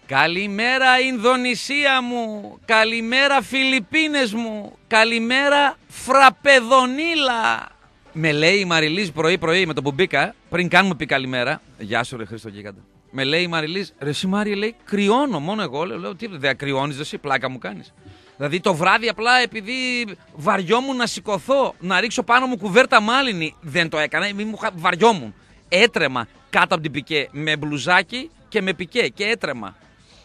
Καλημέρα Ινδονησία μου, καλημέρα Φιλιππίνες μου, καλημέρα Φραπεδονίλα. Με λέει η Μαριλίζ πρωί με το που μπήκα, πριν καν μου πει καλημέρα. Γεια σου ρε Χρήστο Γίγαντα. Με λέει η Μαριλίζ, ρε εσύ Μάρια, λέει, κρυώνω μόνο εγώ. Λέω, τι δεν κρυώνεις εσύ, πλάκα μου κάνεις. Δηλαδή το βράδυ απλά επειδή βαριόμουν να σηκωθώ, να ρίξω πάνω μου κουβέρτα μάλινη, δεν το έκανα, βαριόμουν. Έτρεμα κάτω από την πικέ με μπλουζάκι και με πικέ και έτρεμα.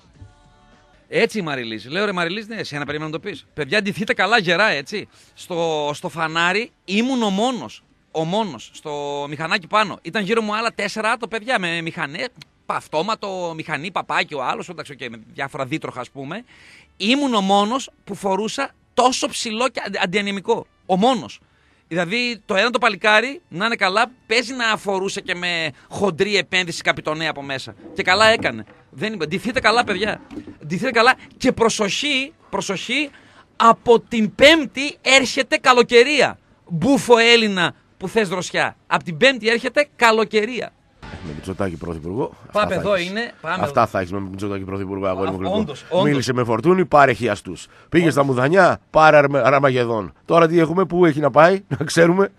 Έτσι η Μαριλίζ. Λέω ρε Μαριλίζ, ναι, εσένα περίμενα να το πεις. Παιδιά, ντυθείτε καλά γερά, έτσι. Στο φανάρι ήμουν ο μόνος, στο μηχανάκι πάνω. Ήταν γύρω μου άλλα 4 άτομα, παιδιά, με μηχανές, αυτόματο, μηχανή, παπάκι, ο άλλος, εντάξει, okay, με διάφορα δίτροχα, ας πούμε. Ήμουν ο μόνος που φορούσα τόσο ψηλό και αντιανεμικό. Ο μόνος. Δηλαδή το ένα το παλικάρι, να είναι καλά, παίζει να αφορούσε και με χοντρή επένδυση καπιτονέα από μέσα. Και καλά έκανε. Ντυθείτε καλά, παιδιά. Ντυθείτε καλά και προσοχή, από την Πέμπτη έρχεται καλοκαιρία. Μπούφο Έλληνα που θες δροσιά. Από την Πέμπτη έρχεται καλοκαιρία. Με Μητσοτάκη πρωθυπουργό. Πάμε εδώ είναι. Αυτά θα έχεις με Μητσοτάκη πρωθυπουργό, αγόρι μου. Μίλησε με Φορτούνη, πάρε χιαστούς. Πήγε στα Μουδανιά, πάρε Αραμαγεδόν. Τώρα τι έχουμε, πού έχει να πάει, να ξέρουμε.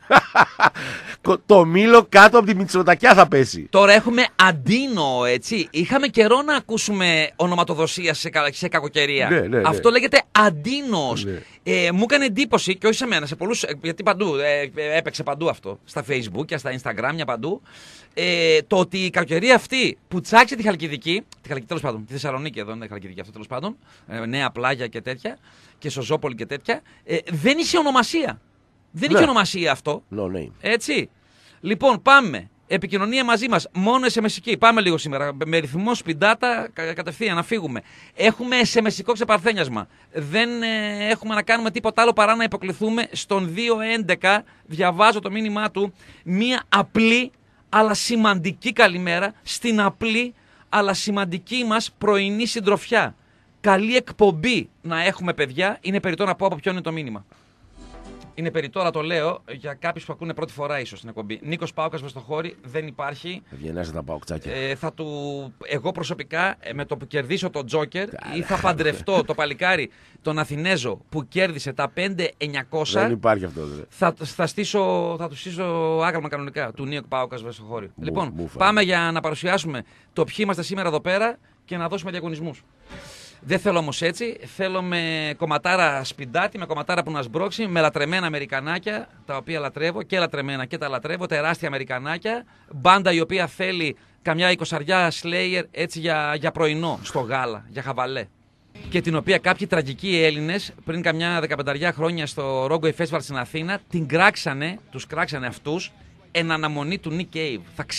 Το μήλο κάτω από τη Μητσοτακιά θα πέσει. Τώρα έχουμε αντίνο, έτσι. Είχαμε καιρό να ακούσουμε ονοματοδοσία σε κακοκαιρία. Ναι. Αυτό λέγεται αντίνος. Ναι. Μου έκανε εντύπωση και όχι σε μένα, σε πολλούς, γιατί παντού, έπαιξε παντού αυτό. Στα Facebook και στα Instagram, παντού. Το ότι η κακοκαιρία αυτή που τσάξε τη Χαλκιδική, τέλος πάντων, τη Θεσσαλονίκη εδώ είναι Χαλκιδική αυτό τέλος πάντων, νέα πλάγια και τέτοια, και Σοζόπολη και τέτοια, δεν είχε ονομασία. Δεν είχε ονομασία αυτό. No name. Έτσι. Λοιπόν, πάμε. Επικοινωνία μαζί μας. Μόνο SMS. Πάμε λίγο σήμερα. Με ρυθμό σπιντάτα κατευθείαν να φύγουμε. Έχουμε SMS ξεπαρθένιασμα. Δεν έχουμε να κάνουμε τίποτα άλλο παρά να υποκληθούμε στον 211. Διαβάζω το μήνυμά του. Μία απλή αλλά σημαντική καλημέρα στην απλή αλλά σημαντική μας πρωινή συντροφιά. Καλή εκπομπή να έχουμε, παιδιά. Είναι περιττό να πω από ποιον είναι το μήνυμα. Είναι περιττό, αλλά το λέω για κάποιους που ακούνε πρώτη φορά ίσως στην εκπομπή. Νίκος Πάοκας Βεστοχώρη, δεν υπάρχει. Ευγενέστε τα Παοκτσάκια. Εγώ προσωπικά με το που κερδίσω το Τζόκερ ή θα παντρευτώ το παλικάρι τον Αθηνέζο που κέρδισε τα 5.900. Δεν υπάρχει αυτό. Θα του στήσω άγαλμα κανονικά του Νίκου Πάοκας Βεστοχώρη. Λοιπόν, πάμε για να παρουσιάσουμε το ποιοι είμαστε σήμερα εδώ πέρα και να δώσουμε διαγωνισμούς. Δεν θέλω όμως έτσι, θέλω με κομματάρα σπιντάτι, με κομματάρα που να σμπρώξει, με λατρεμένα Αμερικανάκια, τα οποία λατρεύω και λατρεμένα και τα λατρεύω, τεράστια Αμερικανάκια, μπάντα η οποία θέλει καμιά 20 Slayer έτσι για πρωινό, στο γάλα, για χαβαλέ. Και την οποία κάποιοι τραγικοί Έλληνες πριν καμιά 15 χρόνια στο Rockaway Festival στην Αθήνα τους κράξανε αυτούς εν αναμονή του Nick Cave.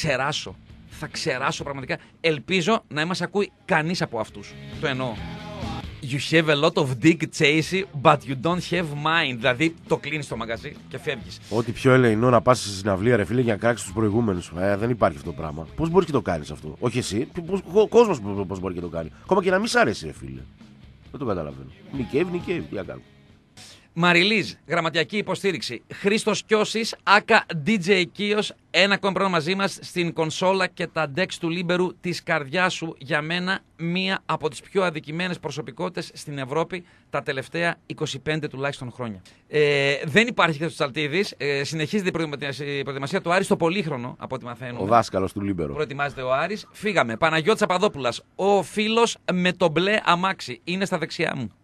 Θα ξεράσω πραγματικά. Ελπίζω να μας ακούει κανείς από αυτούς. Το εννοώ. You have a lot of dick chasing, but you don't have mind. Δηλαδή το κλείνεις το μαγαζί και φεύγεις. Ό,τι πιο ελεηνό να πας στη συναυλία, ρε φίλε, για να κράξεις τους προηγούμενους. Δεν υπάρχει αυτό το πράγμα. Πώς μπορείς και το κάνεις αυτό? Όχι εσύ, ο κόσμος πώς μπορεί και το κάνει. Ακόμα και να μην σ' αρέσει, ρε φίλε. Δεν το καταλαβαίνω. Νικεύει, τι να κάνω. Μαριλίζ, γραμματιακή υποστήριξη. Χρήστος Κιώσης, άκα DJ Κίος. Ένα ακόμα πρόγραμμα μαζί μας στην κονσόλα και τα decks του Λίμπερου της καρδιάς σου. Για μένα, μία από τις πιο αδικημένες προσωπικότητες στην Ευρώπη τα τελευταία 25 τουλάχιστον χρόνια. Δεν υπάρχει Χρήστος Τσαλτίδης. Συνεχίζεται η προετοιμασία του Άρης στο πολύχρονο, από ό,τι μαθαίνουμε. Ο δάσκαλος του Λίμπερου. Προετοιμάζεται ο Άρης. Φύγαμε. Παναγιώτης Απαδόπουλας, ο φίλος με το μπλε αμάξι. Είναι στα δεξιά μου.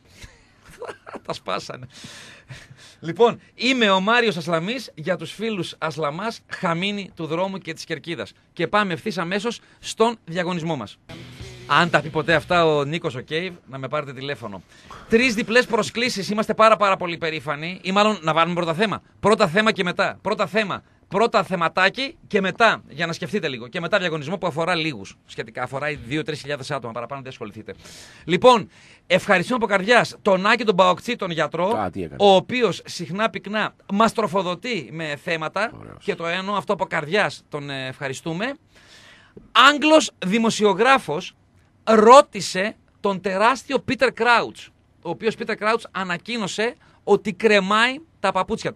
Τα σπάσανε. Λοιπόν, είμαι ο Μάριος Ασλαμής, για τους φίλους Ασλαμάς, χαμίνη του δρόμου και της κερκίδας. Και πάμε ευθύς αμέσως στον διαγωνισμό μας. Αν τα πει ποτέ αυτά ο Νίκος ο Κέιβ, να με πάρετε τηλέφωνο. 3 διπλές προσκλήσεις, είμαστε πάρα πολύ περήφανοι. Ή μάλλον να βάλουμε πρώτα θέμα. Πρώτα θέμα και μετά. Πρώτα θεματάκι και μετά, για να σκεφτείτε λίγο. Και μετά διαγωνισμό που αφορά λίγους. Σχετικά αφορά 2-3 άτομα. Παραπάνω δεν ασχοληθείτε. Λοιπόν, ευχαριστούμε από καρδιάς τον Άκη τον Παοκτσί, τον γιατρό, ο οποίος συχνά πυκνά μας τροφοδοτεί με θέματα. Ωραίος. Και το εννοώ αυτό από καρδιάς, τον ευχαριστούμε. Άγγλος δημοσιογράφος ρώτησε τον τεράστιο Πίτερ Κράουτς, ο οποίος Πίτερ Κράουτς ανακοίνωσε ότι κρεμάει τα παπούτσια του.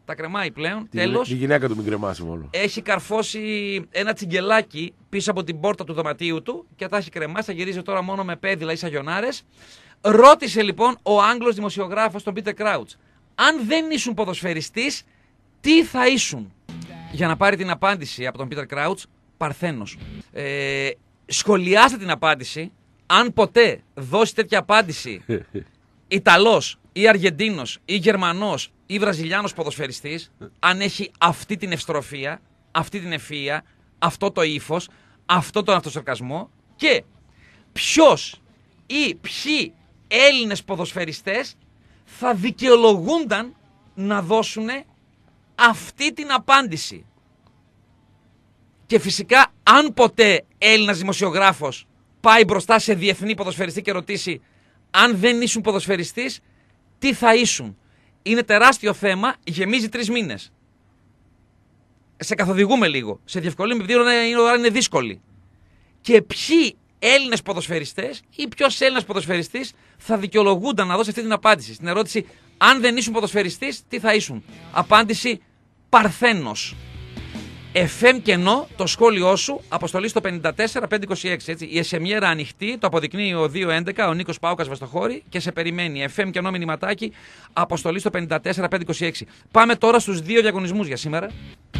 Τα κρεμάει πλέον. Τέλος. Η γυναίκα του μην κρεμάσει μόνο. Έχει καρφώσει ένα τσιγκελάκι πίσω από την πόρτα του δωματίου του και τα έχει κρεμάσει. Θα γυρίζει τώρα μόνο με πέδιλα ή σαγιονάρες. Ρώτησε λοιπόν ο Άγγλος δημοσιογράφος τον Πίτερ Κράουτς, αν δεν ήσουν ποδοσφαιριστής, τι θα ήσουν? Για να πάρει την απάντηση από τον Πίτερ Κράουτς, Παρθένος. Σχολιάστε την απάντηση. Αν ποτέ δώσει τέτοια απάντηση Ιταλός ή Αργεντίνος ή Γερμανός ή Βραζιλιάνος ποδοσφαιριστής, αν έχει αυτή την ευστροφία, αυτή την ευφυΐα, αυτό το ύφος, αυτό τον αυτοσαρκασμό, και ποιος ή ποιοι Έλληνες ποδοσφαιριστές θα δικαιολογούνταν να δώσουν αυτή την απάντηση. Και φυσικά αν ποτέ Έλληνας δημοσιογράφος πάει μπροστά σε διεθνή ποδοσφαιριστή και ρωτήσει αν δεν ήσουν ποδοσφαιριστής, τι θα ήσουν? Είναι τεράστιο θέμα, γεμίζει 3 μήνες. Σε καθοδηγούμε λίγο, σε διευκολύνουμε επειδή η ώρα είναι δύσκολη. Και ποιοι Έλληνες ποδοσφαιριστές ή ποιος Έλληνας ποδοσφαιριστής θα δικαιολογούνταν να δώσει αυτή την απάντηση στην ερώτηση αν δεν ήσουν ποδοσφαιριστής, τι θα ήσουν? Απάντηση: Παρθένος. FM κενό, το σχόλιο σου, αποστολή στο 54526. Έτσι. Η εσεμιέρα ανοιχτή, το αποδεικνύει ο 211, ο Νίκος Πάουκας Βαστοχώρη και σε περιμένει. FM κενό μηνυματάκι, αποστολή στο 54526. Πάμε τώρα στους 2 διαγωνισμούς για σήμερα.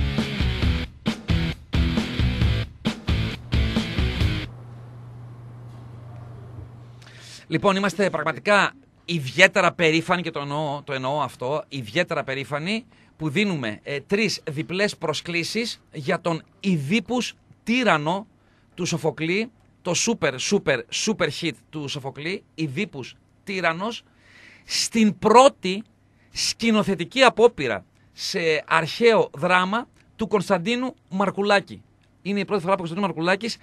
Λοιπόν, είμαστε πραγματικά ιδιαίτερα περήφανοι και το εννοώ αυτό, ιδιαίτερα περήφανοι που δίνουμε 3 διπλές προσκλήσεις για τον Ιδίπους τύραννο του Σοφοκλή, το super hit του Σοφοκλή, Ιδίπους τύραννος, στην πρώτη σκηνοθετική απόπειρα σε αρχαίο δράμα του Κωνσταντίνου Μαρκουλάκη. Είναι η πρώτη φορά που ο Κωνσταντίνου Μαρκουλάκης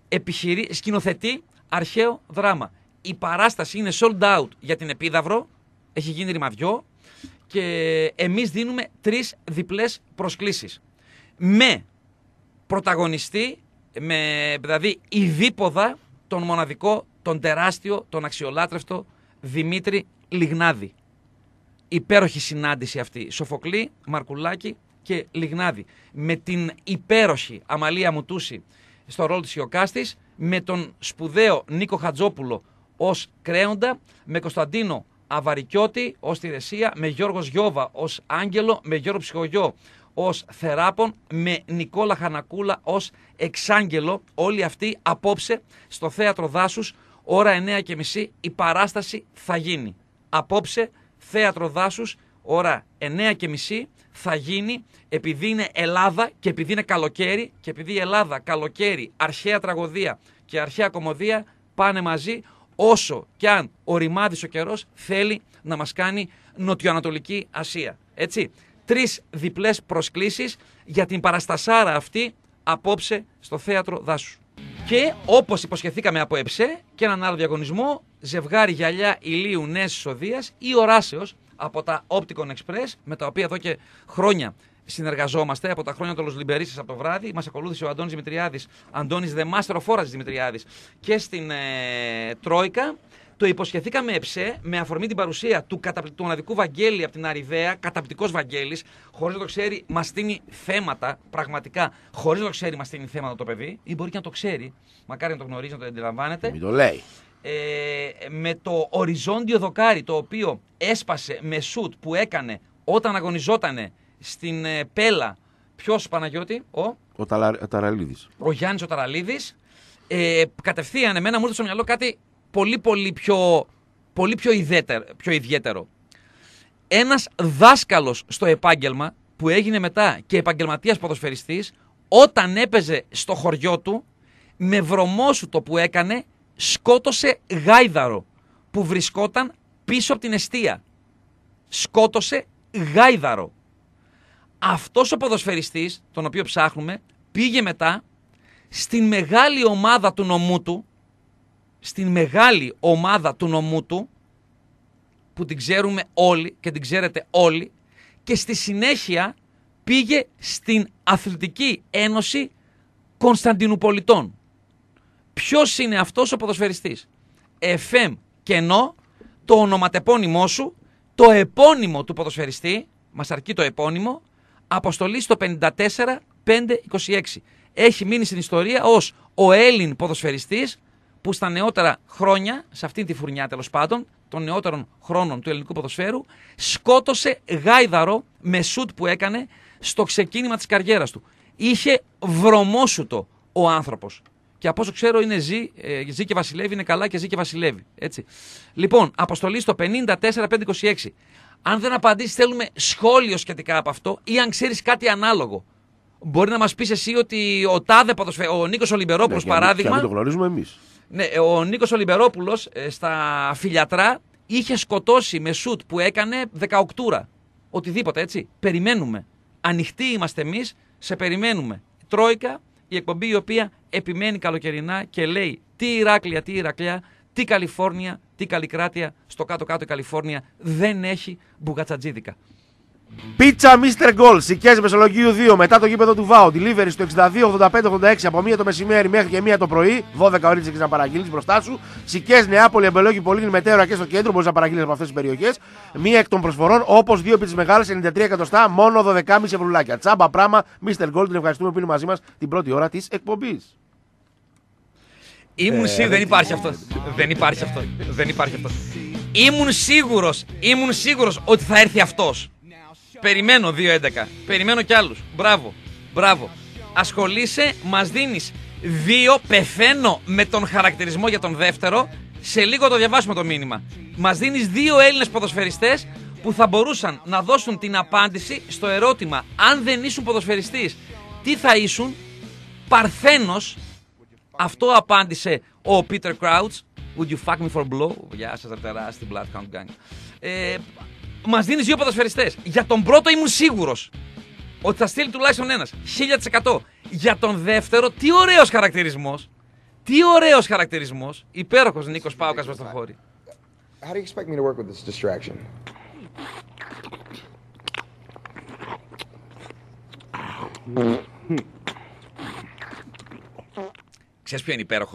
σκηνοθετεί αρχαίο δράμα. Η παράσταση είναι sold out για την Επίδαυρο, έχει γίνει ρημαδιό και εμείς δίνουμε 3 διπλές προσκλήσεις. Με πρωταγωνιστή, δηλαδή ειδίποδα, τον μοναδικό, τον τεράστιο, τον αξιολάτρευτο Δημήτρη Λιγνάδη. Υπέροχη συνάντηση αυτή, Σοφοκλή, Μαρκουλάκη και Λιγνάδη. Με την υπέροχη Αμαλία Μουτούση στο ρόλο της Ιωκάστης, με τον σπουδαίο Νίκο Χατζόπουλο ως Κρέοντα, με Κωνσταντίνο Αβαρικιώτη ως Τηρεσία, με Γιώργο Γιώβα ως Άγγελο, με Γιώργο Ψυχογιώ ως Θεράπον, με Νικόλα Χανακούλα ως Εξάγγελο. Όλοι αυτοί απόψε στο Θέατρο Δάσους, ώρα 9:30 η παράσταση θα γίνει. Απόψε Θέατρο Δάσους, ώρα 9:30 θα γίνει, επειδή είναι Ελλάδα και επειδή είναι καλοκαίρι και επειδή Ελλάδα, καλοκαίρι, αρχαία τραγωδία και αρχαία κωμωδία πάνε μαζί, όσο κι αν οριμάδης ο καιρός θέλει να μας κάνει Νοτιοανατολική Ασία. Έτσι, 3 διπλές προσκλήσεις για την παραστασάρα αυτή απόψε στο Θέατρο Δάσους. Και όπως υποσχεθήκαμε από ΕΨΕ και έναν άλλο διαγωνισμό, ζευγάρι γυαλιά ηλίου νέας εισοδείας ή οράσεως από τα Opticon Express, με τα οποία εδώ και χρόνια συνεργαζόμαστε, από τα χρόνια των Λοσλιμπερίσης από το βράδυ. Μας ακολούθησε ο Αντώνης Δημητριάδης, Αντώνης The Master of Forage Δημητριάδης, και στην Τρόικα. Το υποσχεθήκαμε ΕΨΕ με αφορμή την παρουσία του μοναδικού Βαγγέλη από την Αριδαία, καταπληκτικός Βαγγέλης, χωρίς να το ξέρει, μας στείνει θέματα, πραγματικά, χωρίς να το ξέρει, μας στείνει θέματα το παιδί, ή μπορεί και να το ξέρει, μακάρι να το γνωρίζει, να το αντιλαμβάνεται. Μην το λέει. Με το οριζόντιο δοκάρι, το οποίο έσπασε με σουτ που έκανε όταν αγωνιζότανε στην Πέλα. Ποιος, Παναγιώτη? Ο Ταραλίδης. Ο Γιάννης ο Ταραλίδης. Κατευθείαν εμένα μου ήρθε στο μυαλό κάτι πολύ πιο ιδιαίτερο. Ένας δάσκαλος στο επάγγελμα που έγινε μετά και επαγγελματίας ποδοσφαιριστής, όταν έπαιζε στο χωριό του, με βρωμόσουτο που έκανε, σκότωσε γάιδαρο που βρισκόταν πίσω από την εστία. Σκότωσε γάιδαρο. Αυτός ο ποδοσφαιριστής, τον οποίο ψάχνουμε, πήγε μετά στην μεγάλη ομάδα του νομού του, που την ξέρουμε όλοι και την ξέρετε όλοι, και στη συνέχεια πήγε στην Αθλητική Ένωση Κωνσταντινουπολιτών. Ποιος είναι αυτός ο ποδοσφαιριστής? FM κενό, το ονοματεπώνυμό σου, το επώνυμο του ποδοσφαιριστή, Μας αρκεί το επώνυμο. Αποστολή στο 54-5-26. Έχει μείνει στην ιστορία ως ο Έλλην ποδοσφαιριστής που στα νεότερα χρόνια, σε αυτήν τη φουρνιά τέλος πάντων, των νεότερων χρόνων του ελληνικού ποδοσφαίρου, σκότωσε γάιδαρο με σουτ που έκανε στο ξεκίνημα της καριέρας του. Είχε βρωμόσουτο ο άνθρωπος. Και από όσο ξέρω είναι ζει και βασιλεύει, είναι καλά και ζει και βασιλεύει. Έτσι. Λοιπόν, αποστολή στο 54-5-26. Αν δεν απαντήσεις, θέλουμε σχόλιο σχετικά από αυτό ή αν ξέρεις κάτι ανάλογο. Μπορεί να μας πεις εσύ ότι ο τάδε ο Νίκος Ολυμπερόπουλος, παράδειγμα. Και να το γνωρίζουμε εμείς. Ναι, ο Νίκος Ολυμπερόπουλος στα Φιλιατρά είχε σκοτώσει με σουτ που έκανε 18. Οτιδήποτε, έτσι. Περιμένουμε. Ανοιχτοί είμαστε εμείς, σε περιμένουμε. Τρόικα, η εκπομπή η οποία επιμένει καλοκαιρινά και λέει τι Ηράκλεια, τι Ηρακλιά, τι Καλιφόρνια, τι Καλλικράτεια, στο κάτω-κάτω η Καλιφόρνια δεν έχει μπουγατσατζίδικα. Πίτσα Mr. Gold, Σικές Μεσολογγίου 2, μετά το γήπεδο του ΒΑΟ. Delivery στο 62-85-86 από 1 το μεσημέρι μέχρι και 1 το πρωί. 12 ώρες έχεις να παραγγείλεις μπροστά σου. Σικές, Νεάπολη, Εμπελόκη, Πολύνη, Μετέωρα και στο κέντρο μπορείς να παραγγείλεις από αυτές τις περιοχές. Μία εκ των προσφορών, όπως 2 πίτσες μεγάλες, 93 εκατοστά, μόνο 12,5 ευρουλάκια. Τσάμπα πράγμα, Mr. Gold, την ευχαριστούμε που είναι μαζί μας την πρώτη ώρα της εκπομπής. Δεν υπάρχει αυτό. Δεν υπάρχει αυτό. Δεν υπάρχει αυτό. Ήμουν σίγουρος ότι θα έρθει αυτός. Περιμένω 2-11. Περιμένω κι άλλους. Μπράβο. Ασχολείσαι, μας δίνεις 2. Πεθαίνω με τον χαρακτηρισμό για τον δεύτερο. Σε λίγο το διαβάσουμε το μήνυμα. Μας δίνεις 2 Έλληνες ποδοσφαιριστές που θα μπορούσαν να δώσουν την απάντηση στο ερώτημα αν δεν ήσουν ποδοσφαιριστής, τι θα ήσουν. Παρθένος. Αυτό απάντησε ο Peter Crouch. Would you fuck me for blow? Γεια σας αριστερά στην Bloodhound Gang. Μας δίνεις 2 ποδοσφαιριστές. Για τον πρώτο ήμουν σίγουρος ότι θα στείλει τουλάχιστον ένας. 1000%. Για τον δεύτερο, τι ωραίος χαρακτηρισμός. Υπέροχος Νίκος Πάοκας μες στο χώρι. How do you expect me to work with this distraction? Ξέρεις ποιο είναι υπέροχο,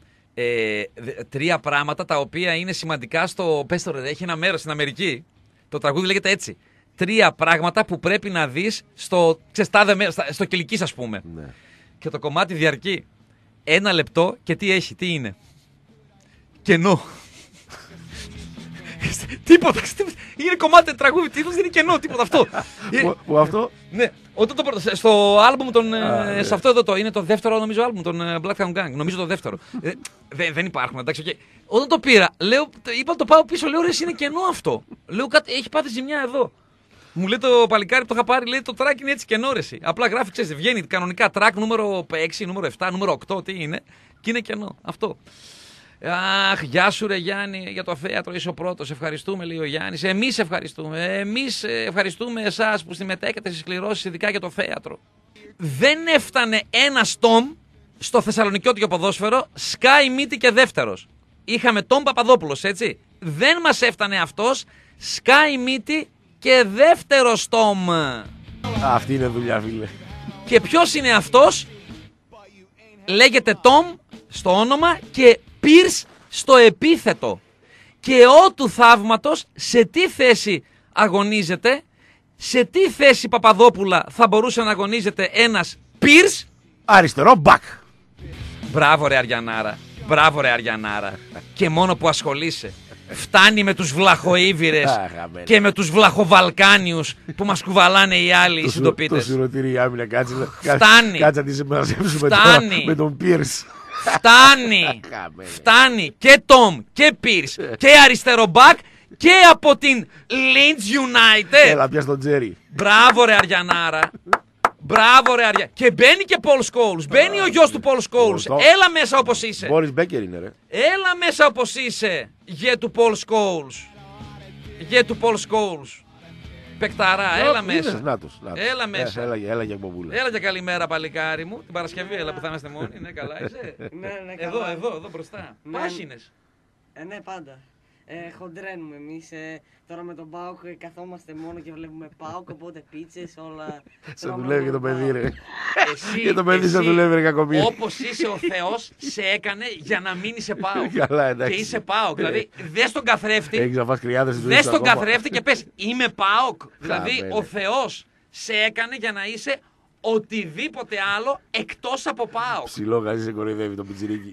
3 πράγματα τα οποία είναι σημαντικά στο... Πες το ρε, έχει ένα μέρος στην Αμερική. Το τραγούδι λέγεται έτσι. 3 πράγματα που πρέπει να δεις στο Κιλικής, ας πούμε. Ναι. Και το κομμάτι διαρκεί 1 λεπτό και τι είναι. Κενό. Τίποτα. Είναι κομμάτι τραγούδι, τίτλος δεν είναι κενό, τίποτα αυτό. Που αυτό? Ναι. Στο άλμπουμ σε αυτό εδώ είναι το δεύτερο νομίζω άλμπουμ των Bloodhound Gang. Νομίζω το δεύτερο. Δεν υπάρχουν, εντάξει. Okay. Όταν το πήρα, είπα το πάω πίσω, λέω ρε, είναι κενό αυτό. Λέω κάτι, έχει πάθει ζημιά εδώ. Μου λέει το παλικάρι που το είχα πάρει, λέει το track είναι έτσι κενό ρε. Απλά γράφει, ξέρεις, βγαίνει κανονικά track νούμερο 6, νούμερο 7, νούμερο 8, τι είναι. Και είναι κενό. Αυτό. Αχ, γεια σου ρε Γιάννη, για το θέατρο είσαι ο πρώτος. Ευχαριστούμε, λέει ο Γιάννης. Εμείς ευχαριστούμε εσάς που συμμετέχετε στις κληρώσεις, ειδικά για το θέατρο. Δεν έφτανε ένα Τόμ στο θεσσαλονικιώτικο ποδόσφαιρο, σκάει μύτη και δεύτερος. Είχαμε τον Παπαδόπουλος, έτσι. Δεν μας έφτανε αυτός, σκάει μύτη και δεύτερος Τόμ. Αυτή είναι δουλειά, φίλε. Και ποιος είναι αυτός? Λέγεται Τόμ στο όνομα και Πίρς στο επίθετο. Και ο του θαύματος σε τι θέση αγωνίζεται? Σε τι θέση Παπαδόπουλα θα μπορούσε να αγωνίζεται ένας Πίρς? Αριστερό μπακ. Μπράβο ρε Αριανάρα. Και μόνο που ασχολείσαι. Φτάνει με τους βλαχοΐβηρες και με τους βλαχοβαλκάνιους που μας κουβαλάνε οι άλλοι οι συντοπίτες. Το σιρωτήρι άμυνα, κάτσε να τη συμμαζέψουμε τώρα με τον Πίρς. Φτάνει και Τόμ και Πίρς και αριστερό μπακ και από την Leeds United. Έλα πια στον Τζέρι. Μπράβο ρε Αριανάρα. Και μπαίνει και Πολ Σκόουλς. Μπαίνει ο γιος του Πολ Σκόουλς. Έλα μέσα όπως είσαι. Μπόρις Μπέκερ είναι ρε. Έλα μέσα όπως είσαι. Γε του Πολ Σκόουλς. Παικταρά, έλα μέσα. Έλα μέσα. Έλα για εκπομπούλα. Έλα για καλημέρα παλικάρι μου. Την Παρασκευή έλα που θα είμαστε μόνοι. Ναι, καλά είσαι. Ναι, Εδώ μπροστά. Πάσινες. Ναι, πάντα. Χοντρένουμε εμείς. Τώρα με τον ΠΑΟΚ καθόμαστε μόνο και βλέπουμε ΠΑΟΚ, οπότε πίτσες, όλα. Σε δουλεύει και το παιδί, ρε. Εσύ, Και το παιδί σε δουλεύει, ρε κακομοίρη. όπως είσαι ο Θεός, σε έκανε για να μην είσαι ΠΑΟΚ. Καλά, εντάξει. Και είσαι ΠΑΟΚ. Δηλαδή, δες τον καθρέφτη. Έχεις να φας κρυάδες στη ζωή Δες σου τον ακόμα. καθρέφτη και πες είμαι ΠΑΟΚ. Δηλαδή Χαμένε. ο Θεός σε έκανε για να είσαι οτιδήποτε άλλο εκτός από ΠΑΟΚ. Ψηλό γαζί σε κοροϊδεύει το πιτσιρίκι.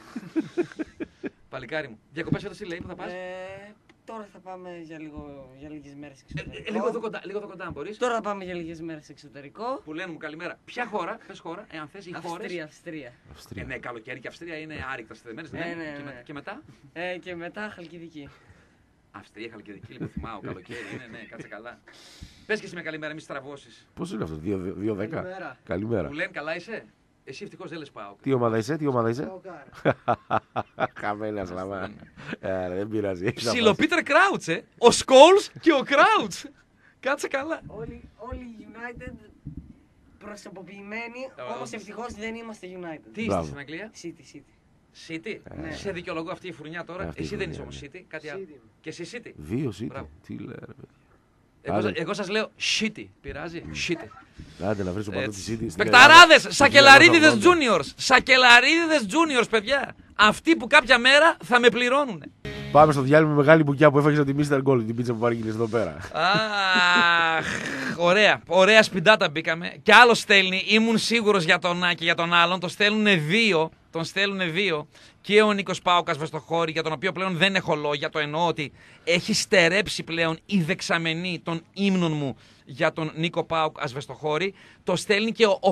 Παλικάρι μου. Διακοπές φέτος τι λέει, που θα πας. Τώρα θα πάμε για λίγες μέρες εξωτερικό. Λίγο εδώ κοντά αν μπορείς. Τώρα θα πάμε για λίγες μέρες εξωτερικό. Που λένε μου καλημέρα. Ποια χώρα, πες χώρα, εάν θες οι χώρες. Αυστρία. Ναι, καλοκαίρι και Αυστρία είναι άρρηκτα στεδεμένες. Ναι. Και μετά. Και μετά Χαλκιδική. Αυστρία, Χαλκιδική, λίγο θυμάω, καλοκαίρι είναι, ναι, κάτσε καλά. Πες και εσύ με καλημέρα, μη στραβώσεις. Πώς είναι αυτό, 2-10. Καλημέρα. Καλημέρα. Που λένε καλά είσαι. Εσύ ευτυχώς δεν λες πάω. Τι ομάδα είσαι. Παοκάρα. Χαμένα σλαβά. Δεν πειράζει. έχεις να Ψιλο πας. Πίτερ Κράουτς, ο Σκόλς και ο Κράουτς. Κάτσε καλά. Όλοι United προσωποποιημένοι, όμως ευτυχώς δεν είμαστε United. Τι είστε Μπράβο. στην Αγγλία, City. City. Ναι. Σε δικαιολογώ αυτή η φουρνιά τώρα. Αυτή η Εσύ δεν φουρνιά, είσαι όμως ναι. City, κάτι άλλο. City. Και εσύ City. 2 City. Μπράβο. Τι λέει, ρε παιδί. Εγώ σας λέω City. Πειράζει, City. Άντε να βρεις το παντό της City. στην Πεκταράδες, Ελλάδα. σακελαρίδιδες 1980. juniors. Σακελαρίδιδες juniors, παιδιά. Αυτοί που κάποια μέρα θα με πληρώνουν. Πάμε στο διάλειμμα με μεγάλη μπουκιά που έφαγες από τη Mr. Gold, την πίτσα που παρήγγειλες εδώ πέρα. Αχ, ωραία. Ωραία σπιντάτα μπήκαμε. Κι άλλο στέλνει. Ήμουν σίγουρος για τον Άκη και για τον άλλον. Τον στέλνουν δύο. Και ο Νίκος Πάοκας Βεστοχώρη, για τον οποίο πλέον δεν έχω λόγια. Το εννοώ ότι έχει στερέψει πλέον η δεξαμενή των ύμνων μου για τον Νίκο Πάοκ Ασβεστοχώρη. Το στέλνει και ο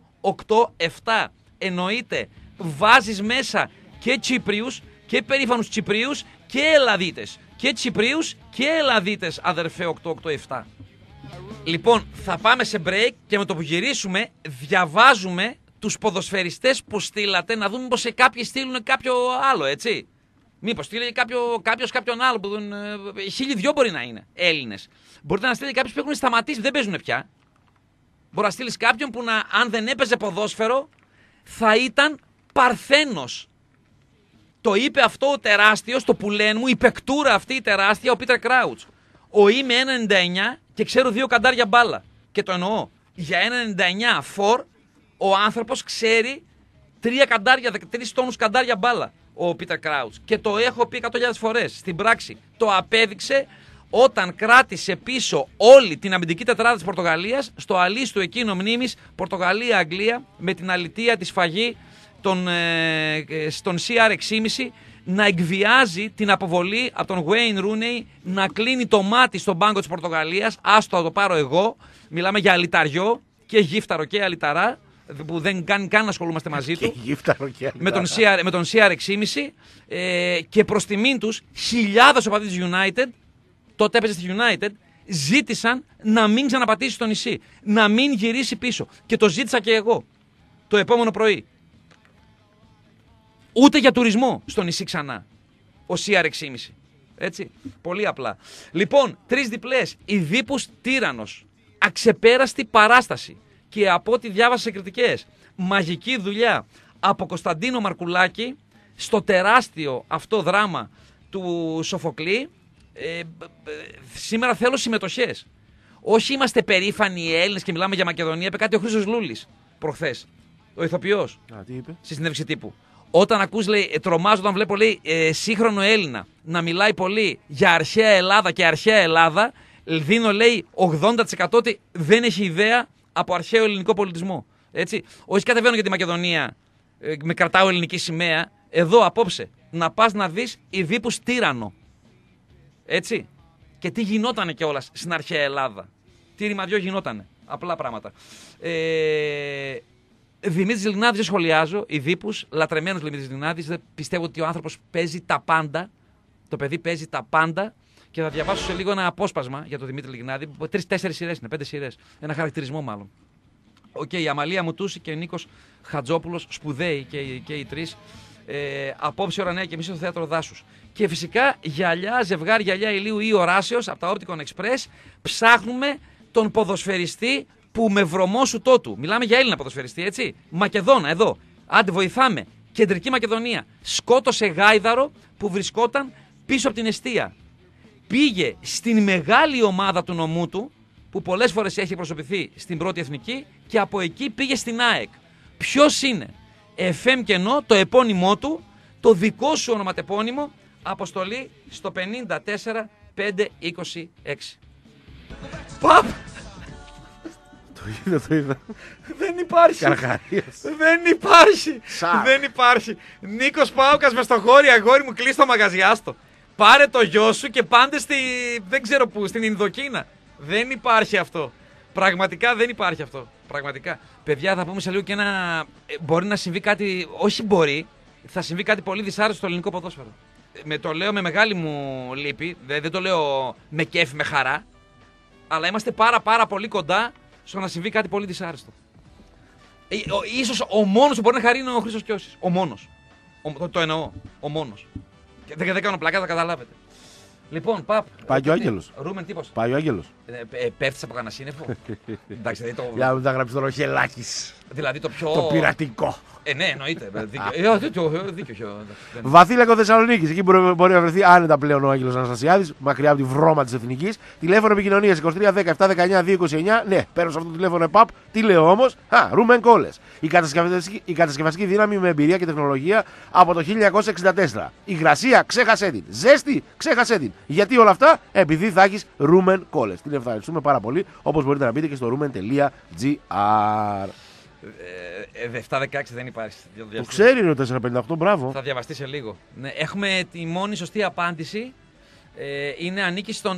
887. Εννοείται, βάζεις μέσα και Τσίπριους και περήφανους Τσιπρίους και Ελλαδίτες. Και Τσιπρίους και Ελλαδίτες, αδερφέ 887. Λοιπόν, θα πάμε σε break και με το που γυρίσουμε διαβάζουμε τους ποδοσφαιριστές που στείλατε, να δούμε πως σε κάποιοι στείλουν κάποιο άλλο, έτσι. Μήπως στείλει κάποιος κάποιον άλλο που δεν. 1002 μπορεί να είναι Έλληνες. Μπορείτε να στείλετε κάποιους που έχουν σταματήσει, δεν παίζουν πια. Μπορεί να στείλεις κάποιον που αν δεν έπαιζε ποδόσφαιρο θα ήταν παρθένος. Το είπε αυτό ο τεράστιος, το που λένε μου, η παικτούρα αυτή η τεράστια, ο Πίτερ Κράουτς. Είμαι 1,99 και ξέρω 2 καντάρια μπάλα. Και το εννοώ. Για 1,99 φορ ο άνθρωπος ξέρει 3 τόνους καντάρια μπάλα. Ο Πίτερ Κράουτς. Και το έχω πει 100.000 φορές. Στην πράξη το απέδειξε όταν κράτησε πίσω όλη την αμυντική τετράδα της Πορτογαλίας στο αλίστο εκείνο μνήμης Πορτογαλία-Αγγλία με την αλητεία τη σφαγή στον CR6,5 να εκβιάζει την αποβολή από τον Wayne Rooney, να κλείνει το μάτι στον πάγκο της Πορτογαλίας. Άστο θα το πάρω εγώ. Μιλάμε για αλιταριό και γύφταρο και αλιταρά που δεν κάνει καν να ασχολούμαστε μαζί του. Με τον CR6,5 και προς τιμήν τους χιλιάδες οπαδοί της United, τότε έπαιζε στη United, ζήτησαν να μην ξαναπατήσει στο νησί, να μην γυρίσει πίσω. Και το ζήτησα και εγώ το επόμενο πρωί. Ούτε για τουρισμό στο νησί ξανά. Ο CR6,5. Έτσι. Πολύ απλά. Λοιπόν, 3 διπλές. Ιδίπους τύρανος. Αξεπέραστη παράσταση. Και από ό,τι διάβασα σε κριτικές, μαγική δουλειά από Κωνσταντίνο Μαρκουλάκη στο τεράστιο αυτό δράμα του Σοφοκλή. Σήμερα θέλω συμμετοχές. Όχι είμαστε περήφανοι οι Έλληνες και μιλάμε για Μακεδονία. Είπε κάτι ο Χρήστος Λούλης προχθές. Ο ηθοποιός. Τι είπε? Στη συνέντευξη τύπου. Όταν ακούς, λέει, τρομάζω όταν βλέπω, λέει, σύγχρονο Έλληνα να μιλάει πολύ για αρχαία Ελλάδα και αρχαία Ελλάδα, δίνω, λέει, 80% ότι δεν έχει ιδέα από αρχαίο ελληνικό πολιτισμό. Έτσι. Όχι κατεβαίνω για τη Μακεδονία, με κρατάω ελληνική σημαία. Εδώ απόψε να πας να δεις Ιδίπους τύρανο. Έτσι. Και τι γινότανε κιόλας στην αρχαία Ελλάδα. Τι ρημαδιό γινότανε. Απλά πράγματα. Δημήτρης Λιγνάδης δεν σχολιάζω. Ιδίπους, λατρεμένος Δημήτρης Λιγνάδης. Πιστεύω ότι ο άνθρωπος παίζει τα πάντα. Το παιδί παίζει τα πάντα. Και θα διαβάσω σε λίγο ένα απόσπασμα για τον Δημήτρη Λιγνάδη. 3-4 σειρές είναι, 5 σειρές. Ένα χαρακτηρισμό μάλλον. Η Αμαλία Μουτούση και ο Νίκος Χατζόπουλος, σπουδαίοι και οι τρεις. Απόψε ώρα νέα και εμείς στο θέατρο Δάσους. Και φυσικά γυαλιά, ζευγάρι γυαλιά ηλίου ή οράσεως από τα Opticon Express. Ψάχνουμε τον ποδοσφαιριστή που με βρωμό σου τότου. Μιλάμε για Έλληνα ποδοσφαιριστή, έτσι. Μακεδόνα, εδώ. Άντε, βοηθάμε. Κεντρική Μακεδονία. Σκότωσε γάιδαρο που βρισκόταν πίσω από την εστία. Πήγε στην μεγάλη ομάδα του νομού του, που πολλές φορές έχει εκπροσωπηθεί στην πρώτη εθνική, και από εκεί πήγε στην ΑΕΚ. Ποιος είναι? FM Κενό, το επώνυμό του, το δικό σου ονοματεπώνυμο, αποστολή στο 54526. Παπ! Το είδα. Δεν υπάρχει. Καρχαρίας. Δεν υπάρχει. Δεν υπάρχει. Νίκος Πάοκας μες στο χώρι, αγόρι μου, κλείς το μαγαζιάστο. Πάρε το γιο σου και πάντε δεν ξέρω πού, στην Ινδοκίνα. Δεν υπάρχει αυτό. Πραγματικά δεν υπάρχει αυτό. Πραγματικά. Παιδιά, θα πούμε σε λίγο και ένα. Μπορεί να συμβεί κάτι. Όχι μπορεί. Θα συμβεί κάτι πολύ δυσάρεστο στο ελληνικό ποδόσφαιρο. Το λέω με μεγάλη μου λύπη. Δεν το λέω με κέφι, με χαρά. Αλλά είμαστε πάρα πολύ κοντά στο να συμβεί κάτι πολύ δυσάρεστο. Ίσως ο μόνος που μπορεί να χαρεί είναι ο Χρήστος Κιώσης. Ο μόνος. Το εννοώ. Ο μόνος. Δεν κάνω πλάκα, θα καταλάβετε. Λοιπόν, Παπ. Πάει και ο Άγγελος. Ρούμεν, τι πως. Πάει ο Άγγελος. Πέφτεις από κανένα σύννεφο. Εντάξει, δηλαδή το. Για να μην τα γράψει τώρα ο Χελάκης. Δηλαδή το πιο. Το πειρατικό. Ναι, εννοείται. Δίκιο. Βαθύλακο Θεσσαλονίκης. Εκεί μπορεί να βρεθεί άνετα πλέον ο Άγγελος Αναστασιάδης, μακριά από τη βρώμα της Εθνικής. Τηλέφωνο επικοινωνίας 2310-719-229. Ναι, παίρνω σε αυτό το τηλέφωνο ΕΠΑΠ. Τι λέω όμως? Ρούμεν Κόλες. Η κατασκευαστική δύναμη με εμπειρία και τεχνολογία από το 1964. Υγρασία, ξέχασέ την. Ζέστη, ξέχασέ την. Γιατί όλα αυτά? Επειδή θα έχεις Ρούμεν Κόλες. Την ευχαριστούμε πάρα πολύ. Όπως μπορείτε να μπείτε και στο rumen.gr. 7-16 δεν υπάρχει. Το ξέρει είναι το 458, μπράβο. Θα διαβαστεί σε λίγο. Ναι, έχουμε τη μόνη σωστή απάντηση. Είναι ανήκει στον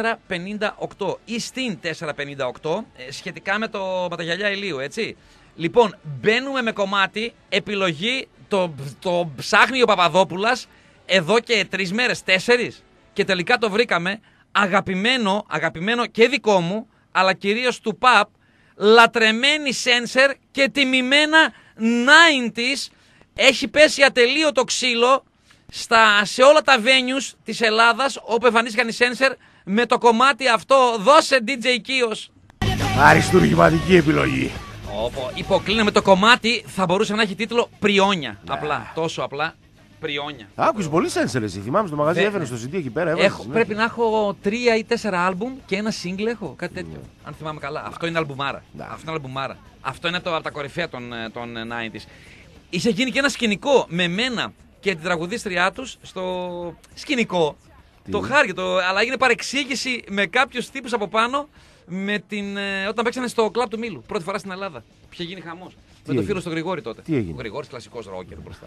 458 ή στην 458 σχετικά με τα γυαλιά ηλίου, έτσι. Λοιπόν, μπαίνουμε με κομμάτι, επιλογή, το ψάχνει ο Παπαδόπουλας εδώ και 3 μέρες, 4, και τελικά το βρήκαμε. Αγαπημένο και δικό μου, αλλά κυρίως του ΠΑΠ, λατρεμένη σένσερ και τιμημένα 90's. Έχει πέσει ατελείωτο ξύλο σε όλα τα venues της Ελλάδας όπου εμφανίστηκαν οι σένσερ με το κομμάτι αυτό. Δώσε DJ Κίος. Αριστουργηματική επιλογή. Υποκλίναμε το κομμάτι, θα μπορούσε να έχει τίτλο Πριόνια. Απλά, τόσο απλά. Πριόνια. Άκουσες πολύ σένσερ εσύ. Θυμάμαι στο μαγαζί, έφερε στο CD εκεί πέρα. Πρέπει να έχω 3 ή 4 άλμπουμ και ένα single έχω. Κάτι τέτοιο. Αν θυμάμαι καλά. Αυτό είναι αλμπουμάρα. Αυτό είναι από τα κορυφαία των 90's. Είχε γίνει και ένα σκηνικό με μένα και την τραγουδίστριά τους στο σκηνικό. Το χάρηκε, αλλά έγινε παρεξήγηση με κάποιους τύπους από πάνω όταν παίξανε στο κλαμπ του Μήλου. Πρώτη φορά στην Ελλάδα. Είχε γίνει χαμός. Με το φίλο στο Γρηγόρη τότε. Ο Γρηγόρης κλασικός ρόκερ μπροστά.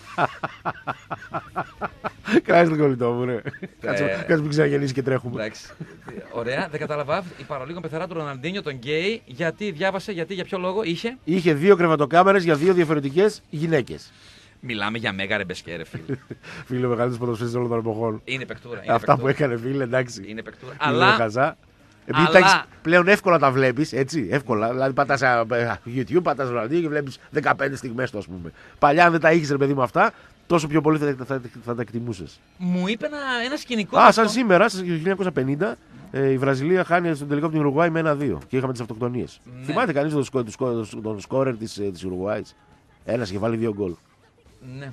Κράζει το κολλητό μου, ρε. Κάτσε μην ξαναγεννήσει και τρέχουμε. Εντάξει. Ωραία, δεν κατάλαβα. Η παρολίγο πεθαρά του Ροναλντίνιο, τον γκέι. Γιατί διάβασε, για ποιο λόγο είχε? Είχε 2 κρεβατοκάμερες για 2 διαφορετικές γυναίκες. Μιλάμε για μέγα ρεμπεσκέ, ρε φίλε. Φίλε, ο μεγαλύτερος ποδοσφαιριστής όλων των εποχών. Είναι παικτούρα. Αυτά που έκανε, φίλε, εντάξει. Είναι παικτούρα. Αλλά. Επειδή πλέον εύκολα τα βλέπεις, έτσι, εύκολα. Δηλαδή πατάς YouTube, πατάς Ροναλντίνιο και βλέπεις 15 στιγμές του, ας πούμε. Παλιά, αν δεν τα είχες, ρε παιδί μου, αυτά, τόσο πιο πολύ θα τα εκτιμούσες. Μου είπε ένα σκηνικό. Σαν σήμερα, το 1950, η Βραζιλία χάνει στον τελικό από την Ουρουγουάη με 1-2 και είχαμε τις αυτοκτονίες. Ναι. Θυμάται κανείς τον σκόρερ της Ουρουγουάης? Ένας είχε βάλει 2 γκολ. Ναι.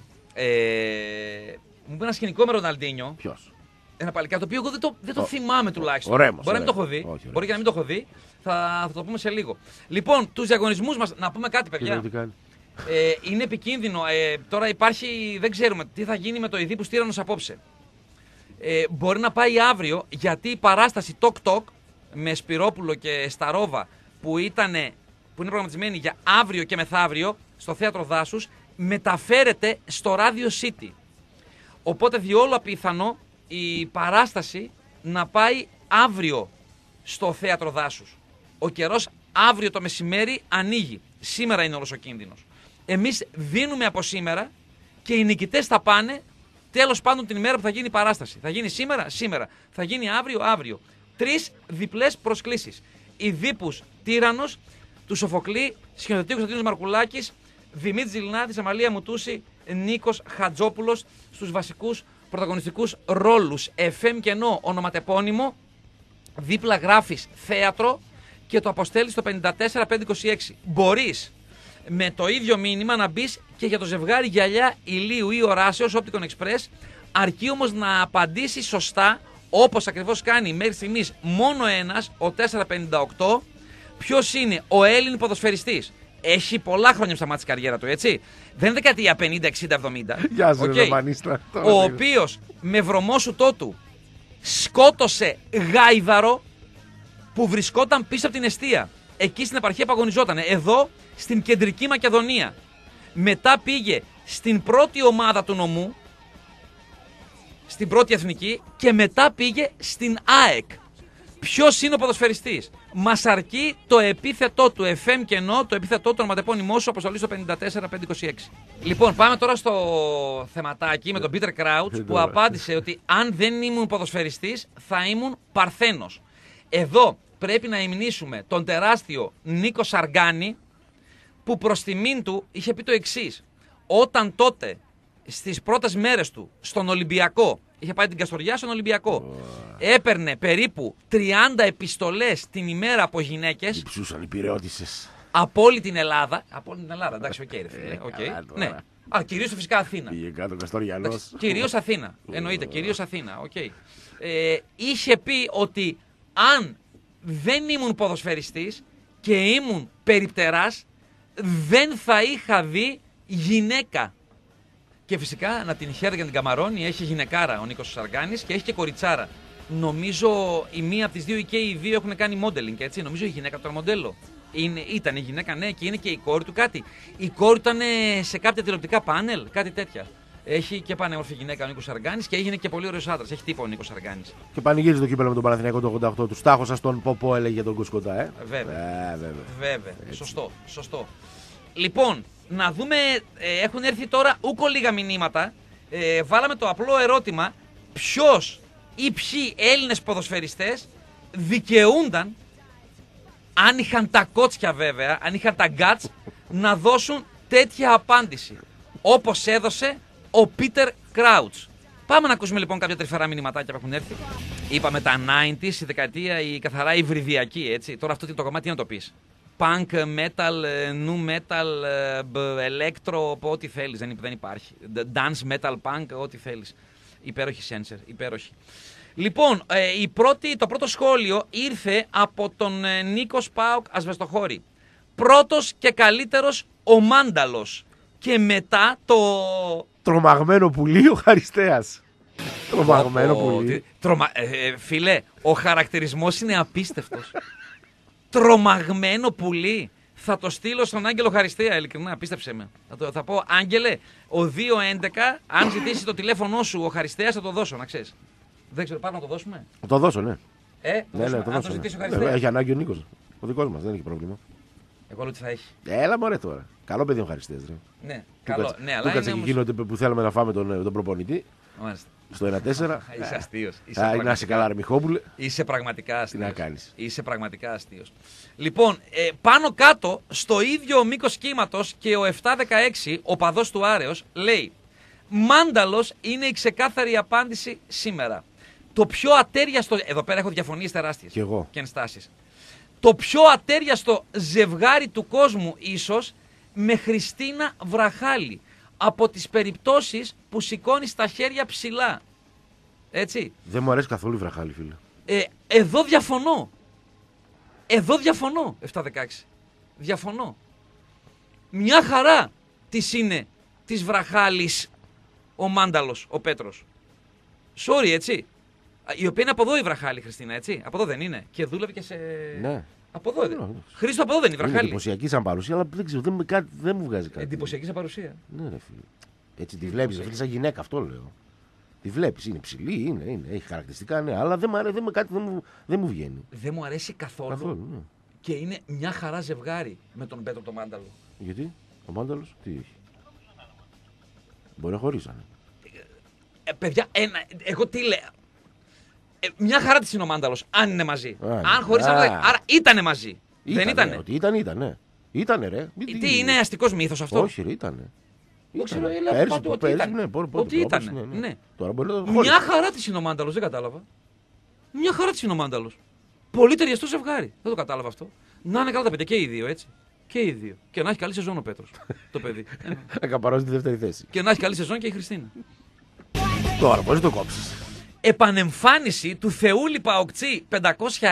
Μου είπε ένα σκηνικό με Ροναλντίνιο. Ποιος? Ένα παλικάρι το οποίο εγώ δεν το θυμάμαι τουλάχιστον. Μπορεί να μην το έχω δει. Μπορεί και να μην το έχω δει. Θα το πούμε σε λίγο. Λοιπόν, τους διαγωνισμούς μας, να πούμε κάτι, παιδιά. Είναι επικίνδυνο. Τώρα υπάρχει, δεν ξέρουμε τι θα γίνει με το Ιδίπους Τύραννος απόψε. Μπορεί να πάει αύριο, γιατί η παράσταση Talk Talk με Σπυρόπουλο και Σταρόβα που είναι προγραμματισμένη για αύριο και μεθαύριο στο Θέατρο Δάσους, μεταφέρεται στο Radio City. Οπότε διόλου απίθανο η παράσταση να πάει αύριο στο Θέατρο Δάσους. Ο καιρός αύριο το μεσημέρι ανοίγει. Σήμερα είναι όλος ο κίνδυνος. Εμείς δίνουμε από σήμερα και οι νικητές θα πάνε τέλος πάντων την ημέρα που θα γίνει η παράσταση. Θα γίνει σήμερα. Θα γίνει αύριο. 3 διπλές προσκλήσεις. Ιδίπους Τύραννος, του Σοφοκλή, σκηνοθετή Κωνσταντίνος Μαρκουλάκης, Δημήτρης Ζηλινάδης, Αμαλία Μουτούση, Νίκος Χατζόπουλος στους βασικούς πρωταγωνιστικούς ρόλους. FM Κενό, ονοματεπώνυμο, δίπλα γράφεις θέατρο και το αποστέλεις στο 54526. Μπορείς με το ίδιο μήνυμα να μπεις και για το ζευγάρι γυαλιά ηλίου ή οράσεως Opticon Express αρκεί όμως να απαντήσει σωστά, όπως ακριβώς κάνει μέχρι στιγμής μόνο ένας, ο 458. Ποιος είναι ο Έλλην ποδοσφαιριστής? Έχει πολλά χρόνια σταμάτησε η καριέρα του, έτσι. Δεν είναι δεκαετία 50, 60, 70. Γεια σου, Okay. Μανίστρα. Ο οποίος με βρωμόσουτό του σκότωσε γάιδαρο που βρισκόταν πίσω από την εστία. Εκεί στην επαρχία που αγωνιζόταν. Εδώ στην κεντρική Μακεδονία. Μετά πήγε στην πρώτη ομάδα του νομού, στην πρώτη εθνική, και μετά πήγε στην ΑΕΚ. Ποιος είναι ο ποδοσφαιριστής? Μας αρκεί το επίθετό του, FM κενό, το επίθετό του ονοματεπώνυμό σου, αποστολή στο 54526. Λοιπόν, πάμε τώρα στο θεματάκι με τον Peter Crouch, που απάντησε ότι αν δεν ήμουν ποδοσφαιριστής θα ήμουν παρθένος. Εδώ πρέπει να υμνήσουμε τον τεράστιο Νίκο Σαργάνη, που προς τιμήν του είχε πει το εξής. Όταν τότε στις πρώτες μέρες του στον Ολυμπιακό, είχε πάει την Καστοριά στον Ολυμπιακό, έπαιρνε περίπου 30 επιστολές την ημέρα από γυναίκες. Υψούσαν οι πυρεώτισσες. Από όλη την Ελλάδα. Από όλη την Ελλάδα, εντάξει, οκ, ρε φίλε. Ναι. Κυρίως φυσικά Αθήνα. Πήγε κάτω Καστοριανός. Κυρίως Αθήνα. Εννοείται, κυρίως Αθήνα. Είχε πει ότι αν δεν ήμουν ποδοσφαιριστής και ήμουν περιπτεράς, δεν θα είχα δει γυναίκα. Και φυσικά να την χαίρετε για την καμαρώνει, έχει γυναικάρα ο Νίκος Σαργάνης και έχει και κοριτσάρα. Νομίζω η μία από τις δύο ή και οι δύο έχουν κάνει modeling, έτσι. Νομίζω η γυναίκα από το μοντέλο. Ήταν η γυναίκα, ναι, και είναι και η κόρη του κάτι. Η κόρη ήταν σε κάποια τηλεοπτικά πάνελ, κάτι τέτοια. Έχει και πανέμορφη γυναίκα ο Νίκος Σαργάνης και έγινε και πολύ ωραίος άντρας. Έχει τύπο ο Νίκος Σαργάνης. Και πανηγύριζε το κύπελλο με τον Παναθηναϊκό το 88. Του τάχωσα στον Ποπό, έλεγε για τον Κουσκοτά, Βέβαια. Σωστό. Λοιπόν, να δούμε, έχουν έρθει τώρα ούκο λίγα μηνύματα. Βάλαμε το απλό ερώτημα, ποιος ή ποιοι Έλληνες ποδοσφαιριστές δικαιούνταν, αν είχαν τα κότσια βέβαια, αν είχαν τα γκάτς, να δώσουν τέτοια απάντηση, όπως έδωσε ο Πίτερ Κράουτς. Πάμε να ακούσουμε λοιπόν κάποια τρυφερά μηνυματάκια που έχουν έρθει. Είπαμε τα 90s, η δεκαετία η καθαρά υβριδιακή, έτσι. Τώρα αυτό το κομμάτι τι να το πεις? Punk, metal, nu metal, electro, ό,τι θέλεις, δεν υπάρχει. Dance, metal, punk, ό,τι θέλεις. Υπέροχη sensor, υπέροχη. Λοιπόν, το πρώτο σχόλιο ήρθε από τον Νίκο Σπάουκ Ασβεστοχώρη. Πρώτος και καλύτερος ο Μάνταλος. Και μετά το... Τρομαγμένο πουλί ο Χαριστέας. Τρομαγμένο πουλί. Φίλε, ο χαρακτηρισμός είναι απίστευτος. Τρομαγμένο πουλί. Θα το στείλω στον Άγγελο Χαριστέα, ειλικρινά, πίστεψε με. Θα πω, Άγγελε, ο 211, αν ζητήσει το τηλέφωνό σου ο Χαριστέας, θα το δώσω, να ξέρεις. Δεν ξέρω, πάμε να το δώσουμε. Θα το δώσω, ναι. Αν το ζητήσει ο Χαριστέας. Έχει ανάγκη ο Νίκος. Ο δικός μας, δεν έχει πρόβλημα. Εγώ λέω ότι θα έχει. Έλα μωρέ τώρα. Καλό παιδί ο Χαριστέας, ρε. Ναι, καλό. Ναι, αλλά κάτσε εκείνο που θέλαμε να φάμε τον προπονητή. Μάλιστα. Στο 1-4. Είσαι αστείος. Να είσαι καλά, ρε Μιχόπουλε. Είσαι πραγματικά αστείος. Τι να κάνεις. Είσαι πραγματικά αστείος. Λοιπόν, πάνω κάτω, στο ίδιο μήκος κύματος και ο 716, ο παδός του Άρεος, λέει Μάνταλος είναι η ξεκάθαρη απάντηση σήμερα. Το πιο ατέριαστο. Εδώ πέρα έχω διαφωνίες τεράστιες. Και εγώ. Και ενστάσεις. Το πιο ατέριαστο ζευγάρι του κόσμου, ίσως, με Χριστίνα Βραχάλη. Από τις περιπτώσεις που σηκώνει τα χέρια ψηλά. Έτσι. Δεν μου αρέσει καθόλου η Βραχάλη, φίλε. Εδώ διαφωνώ. 716. Διαφωνώ. Μια χαρά της είναι της Βραχάλης ο Μάνταλος, ο Πέτρος. Sorry, έτσι. Η οποία είναι από εδώ η Βραχάλη, Χριστίνα, έτσι. Από εδώ δεν είναι. Και δούλευε και σε. Ναι. Από εδώ. Χρήστο, από εδώ δεν είναι η Βραχάλη. Είναι εντυπωσιακή σαν παρουσία, αλλά δεν ξέρω, δεν μου βγάζει κάτι. Εντυπωσιακή σαν παρουσία. Ναι, ρε φίλε. Έτσι τη βλέπει, φίλε, σαν γυναίκα, αυτό λέω. Τη βλέπει, είναι ψηλή, είναι, έχει χαρακτηριστικά, ναι, αλλά δεν μου βγαίνει. Δεν μου αρέσει καθόλου. Ναι. Και είναι μια χαρά ζευγάρι με τον Πέτρο τον Μάνταλο. Γιατί, ο Μάνταλος, τι έχει. Μπορεί να χωρίσανε. Παιδιά, εγώ τι λέω. Μια χαρά της είναι ο Μάνταλος, αν είναι μαζί. Αν χωρίσανε, άρα ήτανε μαζί. Δεν ήτανε. Ότι ήταν. Ήτανε, ρε. Τι είναι αστικός μύθος αυτό? Όχι, ρε, ήτανε. Ότι ήτανε. Ναι. Τώρα μπορεί να μια χαρά της είναι ο Μάνταλος, δεν κατάλαβα. Μια χαρά της είναι ο Μάνταλος. Πολύ ταιριαστό ζευγάρι. Δεν το κατάλαβα αυτό. Να είναι καλά τα παιδιά και οι δύο, έτσι. Και οι δύο. Και να έχει καλή σεζόν ο Πέτρος. Το παιδί. Να καπαρώσει τη δεύτερη θέση. Και να έχει καλή σεζόν και η Χριστίνα. Τώρα πώς το κόψεις. Επανεμφάνιση του Θεούλη Παοκτσί 501.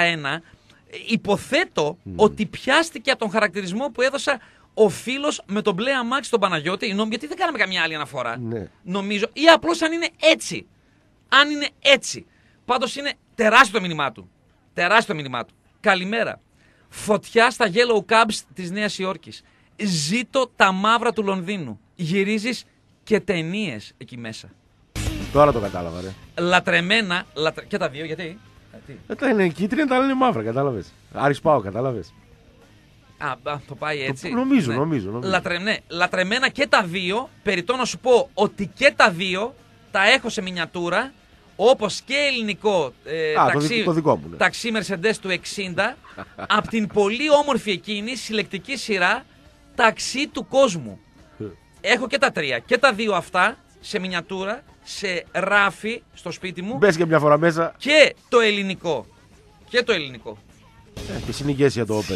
Υποθέτω ότι πιάστηκε από τον χαρακτηρισμό που έδωσα ο φίλος με τον μπλε αμάξι τον Παναγιώτη. Γιατί δεν κάναμε καμιά άλλη αναφορά. Ναι. Νομίζω. Ή απλώς αν είναι έτσι. Αν είναι έτσι. Πάντως είναι τεράστιο το μήνυμά του. Τεράστιο το μήνυμά του. Καλημέρα. Φωτιά στα Yellow Cabs της Νέας Υόρκης. Ζήτω τα μαύρα του Λονδίνου. Γυρίζεις και ταινίες εκεί μέσα. Τώρα το κατάλαβα, ρε. Λατρεμένα. Και τα δύο, γιατί. Τα είναι κίτρινα, τα είναι μαύρα, κατάλαβες. Άρης Πάο, κατάλαβες. Το πάει έτσι. Νομίζω. Λατρεμένα και τα δύο. Περιττώ να σου πω ότι και τα δύο τα έχω σε μινιατούρα. Όπως και ελληνικό το δικό μου, ναι. ταξί Mercedes του 60. Από την πολύ όμορφη εκείνη συλλεκτική σειρά ταξί του κόσμου. Έχω και τα τρία. Και τα δύο αυτά σε μινιατούρα, σε ράφι στο σπίτι μου. Μπες και μια φορά μέσα. Και το ελληνικό. Και συνοικίες για το Open.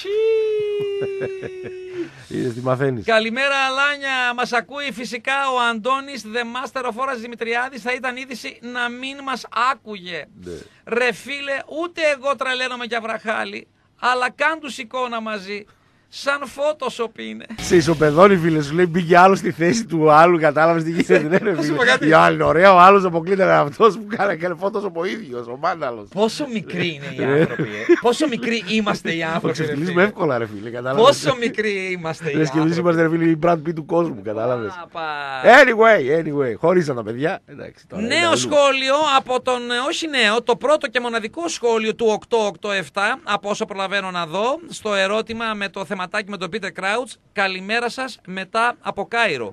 Είδες τι μαθαίνεις. Καλημέρα Αλάνια, μας ακούει φυσικά ο Αντώνης The Master of Ώρας Δημητριάδης. Θα ήταν είδηση να μην μας άκουγε. Ναι. Ρε φίλε, ούτε εγώ τρελαίνομαι για βραχάλι, αλλά καν τους εικόνα μαζί. Σαν Photoshop είναι. Σε ισοπεδώνει, φίλε, σου λέει μπήκε άλλο στη θέση του άλλου, κατάλαβες τι γίνεται. Ναι, ρε φίλε. Η άλλη είναι ωραία, ο άλλος αποκλείται αυτός που έκανε Photoshop ο ίδιος, ο μάνταλος. Πόσο μικροί είναι οι άνθρωποι, Πόσο μικροί είμαστε οι άνθρωποι. Το ξεφτυλίζουμε εύκολα, ρε φίλε, κατάλαβες. Πόσο μικροί είμαστε οι άνθρωποι. Και εμείς είμαστε, ρε φίλε, οι Brad Pitt του κόσμου, κατάλαβες. Anyway, χωρίσαν τα παιδιά. Νέο σχόλιο από τον, όχι νέο, το πρώτο και μοναδικό σχόλιο του 887, από όσο προλαβαίνω να δω, στο ερώτημα με το θεματάκι με τον Peter Crouch. Καλημέρα σας μετά από Κάιρο.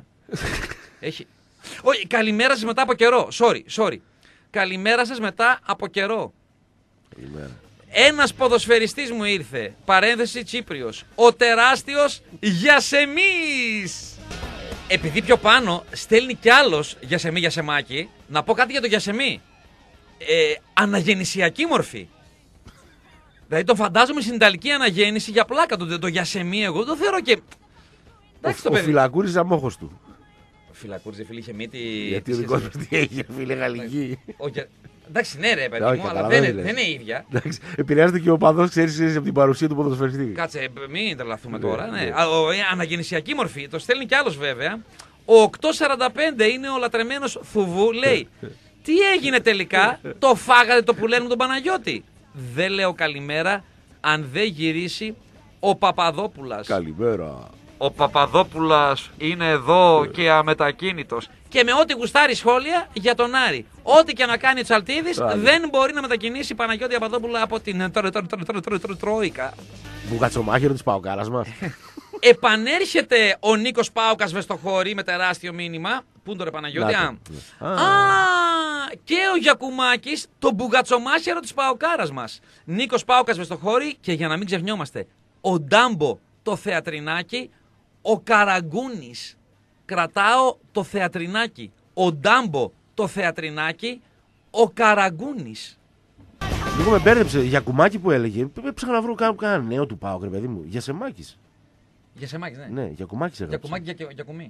Όχι, καλημέρα σας μετά από καιρό. Sorry. Καλημέρα σας μετά από καιρό. Καλημέρα. Ένας ποδοσφαιριστής μου ήρθε, παρένθεση Τσίπριος, ο τεράστιος Γιασεμής. Επειδή πιο πάνω στέλνει κι άλλος Γιασεμάκι, να πω κάτι για το Γιασεμί. Αναγεννησιακή μορφή. Δηλαδή το φαντάζομαι στην Ιταλική αναγέννηση για πλάκα το Γιασεμί, εγώ το θεωρώ και. Ο Φυλακούρης αμόχος του. Ο Φυλακούρης φίλε είχε μύτη. Γιατί ο δικός του τι έγινε, φίλε, γαλλική. Εντάξει, ναι, ρε παιδί μου, αλλά δεν είναι η ίδια. Επηρεάζεται και ο παδός, ξέρεις, από την παρουσία του ποδοσφαιριστή. Κάτσε, μην τρελαθούμε τώρα. Ναι. Αναγεννησιακή μορφή, το στέλνει κι άλλος βέβαια. Ο 845 είναι ο λατρεμένος Θουβού, λέει. Τι έγινε τελικά, το φάγατε το που λένε τον Παναγιώτη. Δεν λέω καλημέρα αν δεν γυρίσει ο Παπαδόπουλας. Καλημέρα. Ο Παπαδόπουλας είναι εδώ και αμετακίνητος. Και με ό,τι γουστάρει σχόλια για τον Άρη. Ό,τι και να κάνει ο Τσαλτίδης δεν μπορεί να μετακινήσει η Παναγιώτη Παπαδόπουλα από την Τρόικα. Μπουγατσομάχαιρο της Παοκάρας μας. Επανέρχεται ο Νίκος Πάοκας Βεστοχώρη με τεράστιο μήνυμα. Πού είναι το ρε Παναγιώτη? Και ο Γιακουμάκης, το μπουγατσομάχαιρο της Παοκάρας μας. Νίκος Πάοκας Βεστοχώρη και για να μην ξεχνιόμαστε, ο Ντάμπο το θεατρινάκι, ο Καραγκούνης. Κρατάω το θεατρινάκι. Ο Ντάμπο το θεατρινάκι, ο Καραγκούνης. Λίγο με μπέρδεψε. Γιακουμάκη που έλεγε. Έψαχνα να βρω κανένα νέο του Πάοκ, ρε παιδί μου. Γιασεμάκης. Γιασεμάκης, ναι. Ναι, Γιακουμάκης έγραψε. Γιακουμάκη, Γιακουμί.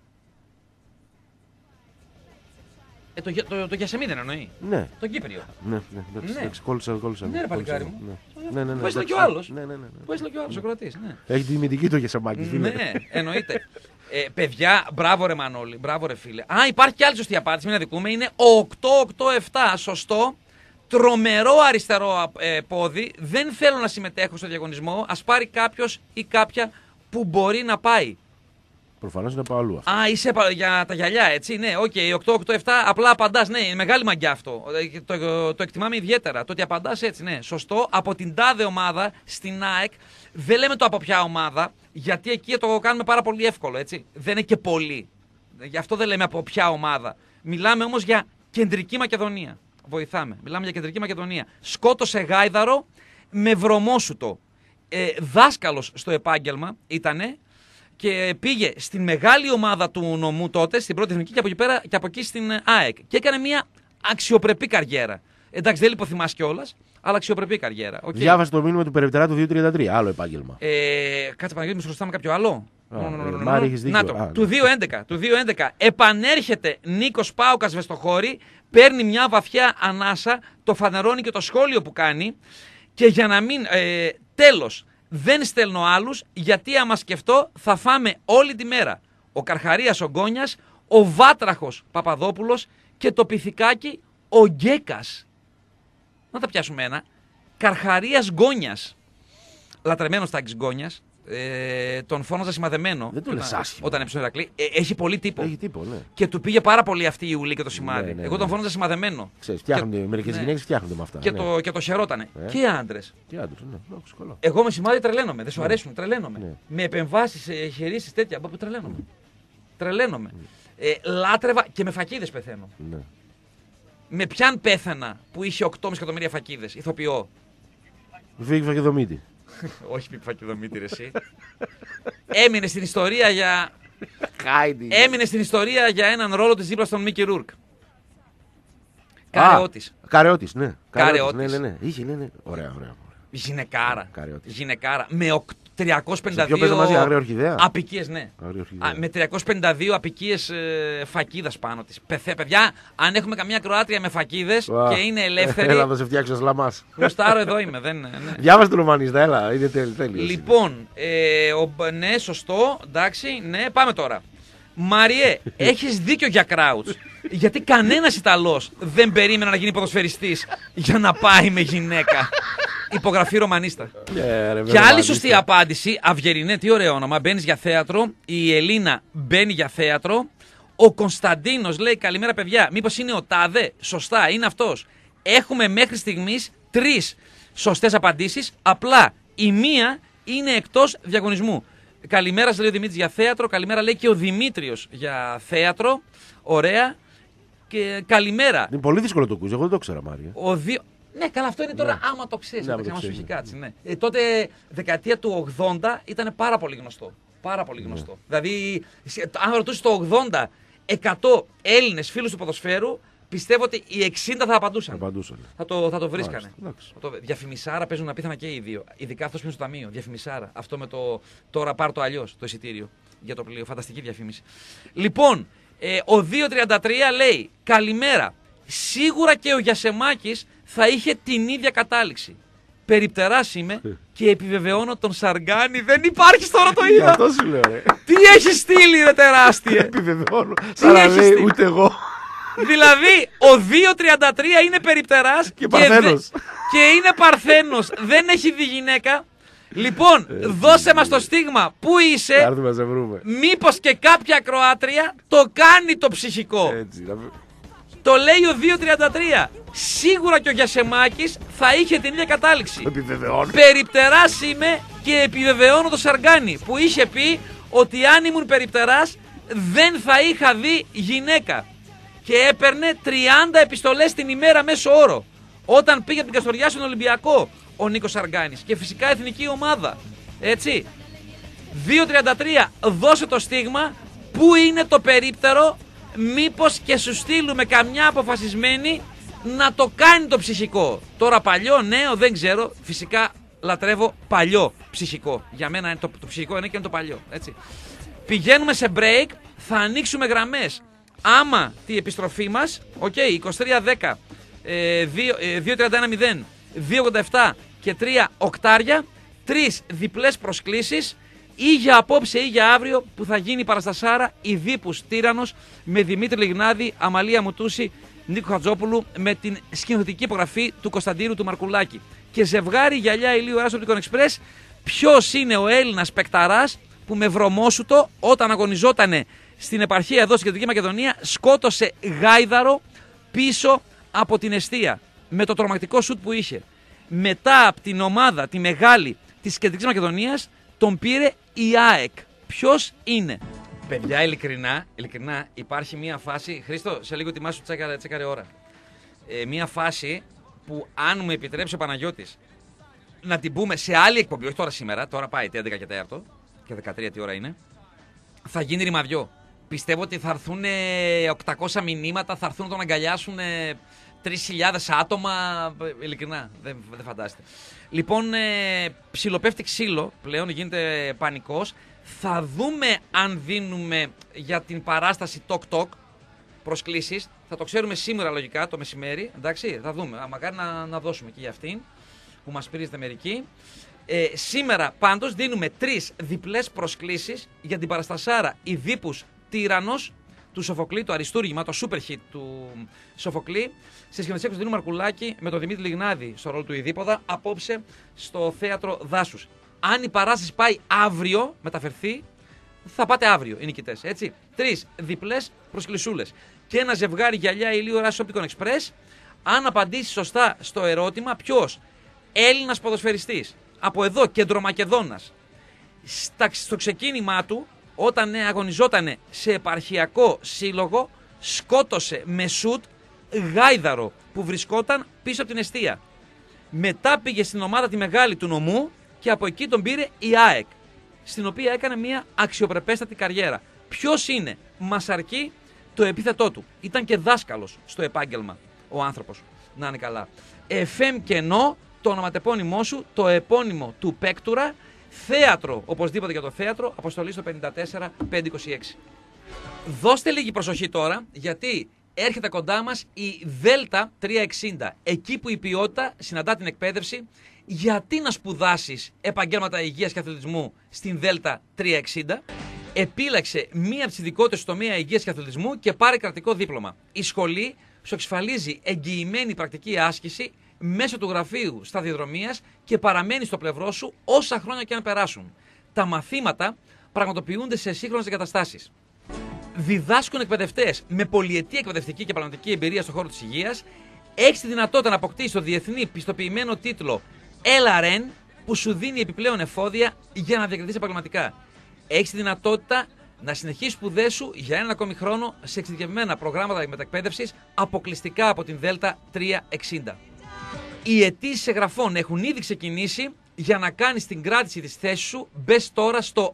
Το Γιασεμί δεν εννοεί. Ναι. Το Κύπριο. Ναι. Κόλλησα. Ναι, ρε παλικάρι μου. Ναι. Που έστειλε και ο άλλος. Ναι. Που έστειλε και ο άλλος, ο Κροατής. Έχει τη μυθική το Γιασεμάκη. Ναι, εννοείται. Παιδιά, μπράβο ρε Μανώλη, μπράβο ρε φίλε. Υπάρχει και άλλη σωστή απάντηση, μην αδικούμε. Είναι 887, σωστό. Τρομερό αριστερό πόδι. Δεν θέλω να συμμετέχω στο διαγωνισμό. Ας πάρει κάποιος ή κάποια που μπορεί να πάει. Προφανώς είναι πάω αλλού. Είσαι για τα γυαλιά, έτσι. Ναι, οκ, 887, απλά απαντάς. Ναι, είναι μεγάλη μαγκιά αυτό. Το εκτιμάμε ιδιαίτερα. Το ότι απαντάς έτσι, ναι. Σωστό. Από την τάδε ομάδα στην ΑΕΚ. Δεν λέμε το από ποια ομάδα, γιατί εκεί το κάνουμε πάρα πολύ εύκολο, έτσι. Δεν είναι και πολύ. Γι' αυτό δεν λέμε από ποια ομάδα. Μιλάμε όμως για Κεντρική Μακεδονία. Βοηθάμε. Μιλάμε για Κεντρική Μακεδονία. Σκότωσε γάιδαρο με βρωμόσουτο. Δάσκαλος στο επάγγελμα ήτανε. Και πήγε στην μεγάλη ομάδα του νομού τότε, στην πρώτη εθνική, και από εκεί στην ΑΕΚ. Και έκανε μια αξιοπρεπή καριέρα. Εντάξει, δεν λιποθυμάς κιόλας, αλλά αξιοπρεπή καριέρα. Okay. Διάβασε το μήνυμα του Περιπτερά του 233, άλλο επάγγελμα. Κάτσε Παναγιώτη, μου χρωστάμε κάποιο άλλο. Μάρι, έχεις δίκιο. Να το, του 2-11. Επανέρχεται Νίκος Πάουκας Βεστοχώρη, παίρνει μια βαθιά ανάσα, το φανερώνει και το σχόλιο που κάνει. Και για να μην. Τέλος, δεν στέλνω άλλους, γιατί άμα σκεφτώ θα φάμε όλη τη μέρα. Ο Καρχαρίας ο Γκόνιας, ο Βάτραχος Παπαδόπουλος και το Πυθικάκι ο Γκέκας. Να τα πιάσουμε ένα. Καρχαρίας Γκόνιας. Λατρεμένος Τάκης Γκόνιας. Τον φώναζα σημαδεμένο. Δεν το λες άσχημα. Όταν έπαιζε ο Ηρακλή. Έχει πολύ τύπο. Έχει τύπο, ναι. Και του πήγε πάρα πολύ αυτή η ουλή και το σημάδι. Ναι. Εγώ τον φώναζα σημαδεμένο. Ξέρεις, μερικές γυναίκες φτιάχνονται με αυτά. Και το χαιρότανε. Και άντρες. Και άντρες, ναι. Καλά. Εγώ με σημάδι τρελαίνομαι. Δεν σου αρέσουν, τρελαίνομαι. Ναι. Με επεμβάσεις, χειρίσεις τέτοια που τρελαίνομαι. Τρελαίνομαι. Λάτρευα και με φακίδες πεθαίνω. Ναι. Με ποιαν πέθανα που είχε 8,5 εκατομμύρια φακίδες, ηθοποιώ. Βίκη Φακεδομήτη. Όχι Βίκη Φακεδομήτη, ρε εσύ. Έμεινε στην ιστορία για έναν ρόλο της δίπλα στον Μίκη Ρούρκ. Καρεώτης, ναι. Καρεώτης. Ναι. Είχε, ναι. Ωραία. Γυναικάρα. Καρεώτης. Γυναικάρα. Με 352 ποιο παίζα μαζί, Αγρία Ορχιδέα. απικίες, ναι. Με 352 απικίες φακίδας πάνω της. Παιδιά, αν έχουμε καμία Κροάτρια με φακίδες και είναι ελεύθερη. Έλα να σε φτιάξω σλαμάς. Γουστάρω, εδώ είμαι. Ναι. Διάβασε τον Ρωμανίστα, έλα. Είναι τέλειος. Λοιπόν, ναι, σωστό. Εντάξει, ναι, πάμε τώρα. Μαριέ, έχεις δίκιο για Κράουτς. Γιατί κανένας Ιταλός δεν περίμενε να γίνει ποδοσφαιριστής για να πάει με γυναίκα. Υπογραφή Ρωμανίστα. Και άλλη σωστή απάντηση, Αυγερινέ, τι ωραίο όνομα. Μπαίνεις για θέατρο. Η Ελίνα μπαίνει για θέατρο. Ο Κωνσταντίνος λέει καλημέρα παιδιά. Μήπως είναι ο Τάδε? Σωστά, είναι αυτός. Έχουμε μέχρι στιγμής 3 σωστές απαντήσεις. Απλά η μία είναι εκτός διαγωνισμού. Καλημέρα, λέει ο Δημήτρης για θέατρο. Καλημέρα, λέει και ο Δημήτριος για θέατρο. Ωραία. Και καλημέρα. Είναι πολύ δύσκολο το κουζ, εγώ δεν το ξέρα, Μάρια. Ναι, καλά, αυτό είναι τώρα άμα το ξέρεις. Ναι, άμα σου έχει κάτσει. Ναι. Τότε, δεκαετία του 80, ήταν πάρα πολύ γνωστό. Πάρα πολύ γνωστό. Δηλαδή, αν ρωτήσεις το 80 100 Έλληνες φίλους του ποδοσφαίρου, πιστεύω ότι οι 60 θα απαντούσαν. Θα το βρίσκανε. Διαφημισάρα παίζουν απίθανα και οι δύο. Ειδικά αυτός που είναι στο ταμείο. Διαφημισάρα. Αυτό με το τώρα πάρ' το αλλιώς το εισιτήριο για το πλοίο. Φανταστική διαφήμιση. Λοιπόν, ο 233 λέει καλημέρα. Σίγουρα και ο Γιασεμάκης θα είχε την ίδια κατάληξη. Περιπτεράς είμαι και επιβεβαιώνω τον Σαργκάνη. Δεν υπάρχει τώρα το είδα. Αυτό σου λέω, ρε. Τι έχει στείλει, ρε τεράστιε. Επιβεβαιώνω. Τι έχει στείλει. Ούτε εγώ. Δηλαδή, ο 233 είναι περιπτεράς και παρθένος. Και είναι παρθένος. Δεν έχει δει γυναίκα. Λοιπόν, δώσε μας το στίγμα. Πού είσαι? Μήπως και κάποια Κροάτρια το κάνει το ψυχικό. Έτσι, το λέει ο 233. Σίγουρα και ο Γιασεμάκης θα είχε την ίδια κατάληξη. Περιπτεράς είμαι και επιβεβαιώνω το Σαργκάνη που είχε πει ότι αν ήμουν περιπτεράς δεν θα είχα δει γυναίκα. Και έπαιρνε 30 επιστολές την ημέρα μέσω όρο. Όταν πήγε από την Καστοριά στον Ολυμπιακό ο Νίκος Σαργκάνης. Και φυσικά εθνική ομάδα. Έτσι. 233. Δώσε το στίγμα. Πού είναι το περίπτερο? Μήπως και σου στείλουμε καμιά αποφασισμένη να το κάνει το ψυχικό. Τώρα παλιό, νέο, δεν ξέρω. Φυσικά λατρεύω παλιό ψυχικό. Για μένα το ψυχικό είναι και το παλιό. Έτσι. Πηγαίνουμε σε break. Θα ανοίξουμε γραμμές. Άμα τη επιστροφή μας, 2310 231 287 και 3 οκτάρια, 3 διπλές προσκλήσεις ή για απόψε ή για αύριο που θα γίνει η παραστασάρα Ιδίπους Τύραννος με Δημήτρη Λιγνάδη, Αμαλία Μουτούση, Νίκο Χατζόπουλου με την σκηνοθετική υπογραφή του Κωνσταντίνου του Μαρκουλάκη. Και ζευγάρι γυαλιά ηλίου Ράσο Express. Ποιος είναι ο Έλληνας παικταράς που με βρωμόσουτο όταν αγωνιζότανε στην επαρχία εδώ στην Κεντρική Μακεδονία σκότωσε γάιδαρο πίσω από την εστία με το τρομακτικό σουτ που είχε. Μετά από την ομάδα τη μεγάλη της Κεντρικής Μακεδονίας τον πήρε η ΑΕΚ. Ποιος είναι? Παιδιά, ειλικρινά υπάρχει μια φάση. Χρήστο, σε λίγο ετοιμάσου, τσέκαρε ώρα. Μια φάση που αν μου επιτρέψει ο Παναγιώτης να την πούμε σε άλλη εκπομπή, όχι τώρα σήμερα, τώρα πάει 11 και 4 και 13 τι ώρα είναι, θα γίνει ρημαδιό. Πιστεύω ότι θα έρθουν 800 μηνύματα, θα έρθουν να τον αγκαλιάσουν 3.000 άτομα. Ειλικρινά, δεν φαντάζεστε. Λοιπόν, ψιλοπέφτει ξύλο, πλέον γίνεται πανικός. Θα δούμε αν δίνουμε για την παράσταση Talk προσκλήσεις. Θα το ξέρουμε σήμερα λογικά το μεσημέρι. Εντάξει, θα δούμε. Μακάρι να δώσουμε και για αυτήν που μας πυρίζεται μερική. Σήμερα πάντως δίνουμε 3 διπλές προσκλήσεις για την παραστασάρα Ιδίπους Τύραννος του Σοφοκλή, το αριστούργημα, το super hit του Σοφοκλή, στη σκηνοθεσία Κωνσταντίνου Μαρκουλάκη με τον Δημήτρη Λιγνάδη στο ρόλο του Ιδίποδα, απόψε στο Θέατρο Δάσους. Αν η παράσταση πάει αύριο, μεταφερθεί, θα πάτε αύριο οι νικητές. Έτσι. 3 διπλές προσκλησούλες. Και ένα ζευγάρι γυαλιά ηλίου Ράσης Opticon Express, αν απαντήσει σωστά στο ερώτημα ποιος Έλληνας ποδοσφαιριστής από εδώ, Κεντρομακεδόνας, στο ξεκίνημά του, όταν αγωνιζόταν σε επαρχιακό σύλλογο, σκότωσε με σουτ γάιδαρο που βρισκόταν πίσω από την εστία. Μετά πήγε στην ομάδα τη μεγάλη του νομού και από εκεί τον πήρε η ΑΕΚ, στην οποία έκανε μια αξιοπρεπέστατη καριέρα. Ποιος είναι? Μας αρκεί το επίθετό του. Ήταν και δάσκαλος στο επάγγελμα ο άνθρωπος. Να είναι καλά. FM κενό, το ονοματεπώνυμό σου, το επώνυμο του παίκτουρα, θέατρο, οπωσδήποτε για το θέατρο, αποστολή στο 54526. Δώστε λίγη προσοχή τώρα, γιατί έρχεται κοντά μας η Δέλτα 360, εκεί που η ποιότητα συναντά την εκπαίδευση. Γιατί να σπουδάσεις επαγγέλματα υγείας και αθλητισμού στην Δέλτα 360? Επίλεξε μία από τις ειδικότητες στο τομέα υγείας και αθλητισμού και πάρε κρατικό δίπλωμα. Η σχολή σου εξασφαλίζει εγγυημένη πρακτική άσκηση μέσω του γραφείου σταδιοδρομίας και παραμένει στο πλευρό σου όσα χρόνια και αν περάσουν. Τα μαθήματα πραγματοποιούνται σε σύγχρονες εγκαταστάσεις. Διδάσκουν εκπαιδευτές με πολυετή εκπαιδευτική και επαγγελματική εμπειρία στον χώρο της υγείας. Έχεις τη δυνατότητα να αποκτήσεις το διεθνή πιστοποιημένο τίτλο LRN που σου δίνει επιπλέον εφόδια για να διακριθείς επαγγελματικά. Έχεις τη δυνατότητα να συνεχίσεις σπουδές σου για έναν ακόμη χρόνο σε εξειδικευμένα προγράμματα μετακπαίδευσης αποκλειστικά από την Δέλτα 360. Οι αιτήσεις εγγραφών έχουν ήδη ξεκινήσει. Για να κάνεις την κράτηση της θέσης σου, μπες τώρα στο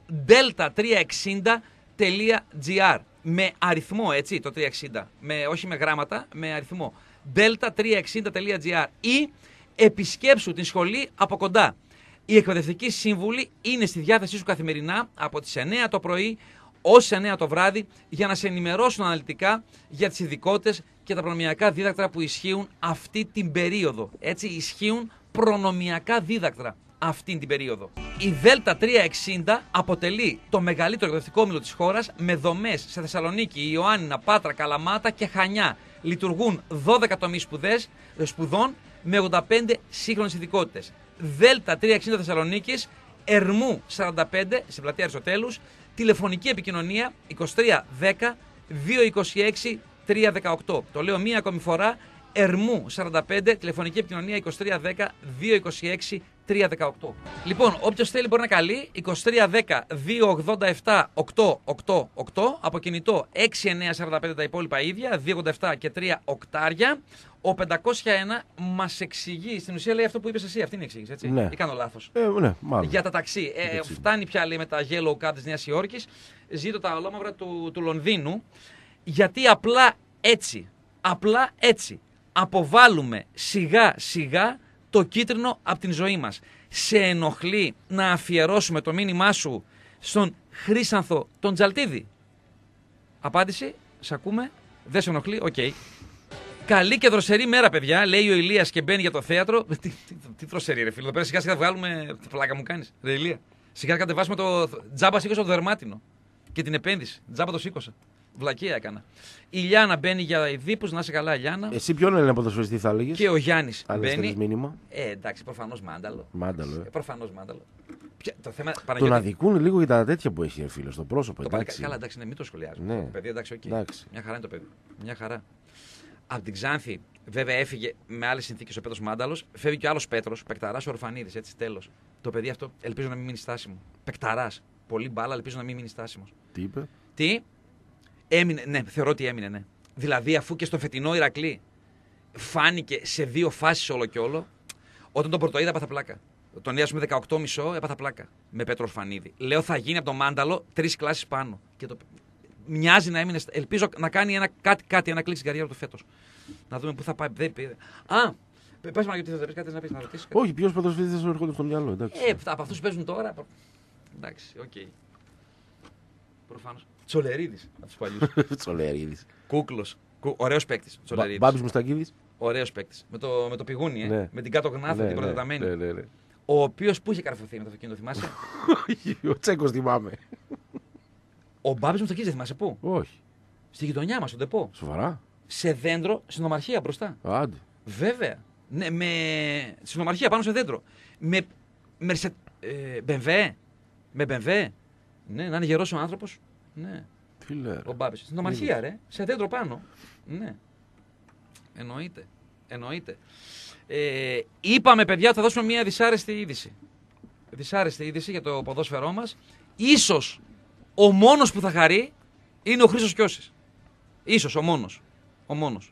delta360.gr με αριθμό, έτσι, το 360, όχι με γράμματα, με αριθμό. delta360.gr ή επισκέψου την σχολή από κοντά. Οι εκπαιδευτικοί σύμβουλοι είναι στη διάθεσή σου καθημερινά από τις 9 το πρωί ως 9 το βράδυ για να σε ενημερώσουν αναλυτικά για τις ειδικότητες και τα προνομιακά δίδακτρα που ισχύουν αυτή την περίοδο. Έτσι, ισχύουν προνομιακά δίδακτρα αυτή την περίοδο. Η Δέλτα 360 αποτελεί το μεγαλύτερο εκπαιδευτικό όμιλο της χώρας με δομές σε Θεσσαλονίκη, Ιωάννινα, Πάτρα, Καλαμάτα και Χανιά. Λειτουργούν 12 τομείς σπουδών με 85 σύγχρονες ειδικότητες. Δέλτα 360 Θεσσαλονίκης, Ερμού 45, σε πλατεία Αριστοτέλους, τηλεφωνική επικοινωνία 2310 226 318. Το λέω μία ακόμη φορά, Ερμού 45, τηλεφωνική επικοινωνία 2310 226 318. Λοιπόν, όποιος θέλει μπορεί να καλεί 2310 287 888, από κινητό 6945 τα υπόλοιπα ίδια, 287 και 3 οκτάρια. Ο 501 μας εξηγεί, στην ουσία λέει αυτό που είπες εσύ, αυτή είναι η εξήγηση, έτσι. Ναι. Ή κάνω λάθος? Ναι, μάλλον. Για τα ταξί. Φτάνει πια, λέει, με τα Yellow Card της Νέας Υόρκης. Ζήτω τα ολόμαυρα του Λονδίνου. Γιατί απλά έτσι αποβάλλουμε σιγά σιγά το κίτρινο από την ζωή μας. Σε ενοχλεί να αφιερώσουμε το μήνυμά σου στον Χρύσανθο τον Τζαλτίδη? Απάντηση, σ' ακούμε, δεν σε ενοχλεί, οκ. Καλή και δροσερή μέρα, παιδιά, λέει ο Ηλίας και μπαίνει για το θέατρο. Τι δροσερή, ρε φίλε, εδώ πέρα σιγά σιγά βγάλουμε. Τι πλάκα μου κάνεις, ρε Ηλία. Σιγά κατεβάσουμε το. Τζάμπα σήκωσα το δερμάτινο και την επένδυση. Τζάμπα το σήκωσα. Βλακία έκανα. Η Λιάνα μπαίνει για Ιδίπους, να είσαι καλά, Λιάνα. Εσύ ποιον Έλληνα ποδοσφαιριστή θα έλεγες? Και ο Γιάννης μπαίνει. Μήνυμα. Εντάξει, προφανώς Μάνταλο. Προφανώς Μάνταλο. Το θέμα, τον αδικούν λίγο για τα τέτοια που έχει, φίλο, στο πρόσωπο. Το εντάξει. Καλά, εντάξει, ναι, μην το σχολιάζουμε. Ναι. Το παιδί, εντάξει, okay. Εντάξει. Μια χαρά είναι το παιδί. Μια χαρά. Από την Ξάνθη, βέβαια, έφυγε με άλλες συνθήκες ο Πέτρος Μάνταλος. Φεύγει και άλλος Πέτρος, Πεκταράς ο Ορφανίδης, έτσι, τέλος. Το παιδί αυτό ελπίζω να μην μείνει στάσιμο. Πεκταράς. Πολύ μπάλα, ελπίζω να μην μείνει στάσιμος. Τι είπε? Τι? Έμεινε, ναι, θεωρώ ότι έμεινε, ναι. Δηλαδή, αφού και στο φετινό Ηρακλή φάνηκε σε 2 φάσεις όλο και όλο, όταν τον πρωτοείδα έπαθα πλάκα. Τον είδα με 18,5, έπαθα πλάκα με Πέτρο Ορφανίδη. Λέω θα γίνει από τον Μάνταλο 3 κλάσεις πάνω. Και μοιάζει να έμεινε. Ελπίζω να κάνει ένα κλικ στην καριέρα του φέτος. Να δούμε πού θα πάει. Α! Πες μα γιατί θα πεις κάτι να πεις, να ρωτήσεις. Όχι, ποιος ποδοσφαιριστής σου έρχονται στο μυαλό, εντάξει. Από αυτούς που παίζουν τώρα. Εντάξει, οκ. Προφανώς. Τσολερίδης από τους παλιούς. Τσολερίδης. Κούκλος. Ωραίος παίκτης. Τσολερίδης. Μπάμπης Μουστακίδης. Ωραίος παίκτης. Με το πηγούνι, Ναι. με την κάτω γνάθο, την προτεταμένη. Ναι. Ο οποίος που είχε καρφωθεί με το αυτοκίνητο, θυμάσαι. Ο Τσέκος θυμάμαι. Ο Μπάμπης Μουστακίδης, δεν θυμάσαι πού. Όχι. Στη γειτονιά μας, στον Τεπό. Σοβαρά. Σε δέντρο, στην ομαρχία μπροστά. Άντε. Βέβαια. Ναι, στην ομαρχία πάνω σε δέντρο. Με BMW. Με BMW. Ναι, να είναι γερός ο άνθρωπος. Ναι. Φίλε. Ο Μπάμπης. Στην ομαρχία, ρε. Σε δέντρο πάνω. Ναι. Εννοείται. Είπαμε, παιδιά, ότι θα δώσουμε μια δυσάρεστη είδηση. Δυσάρεστη είδηση για το ποδόσφαιρό μας. Ίσως ο μόνος που θα χαρεί είναι ο Χρήστος Κιώσης. Ίσως ο μόνος.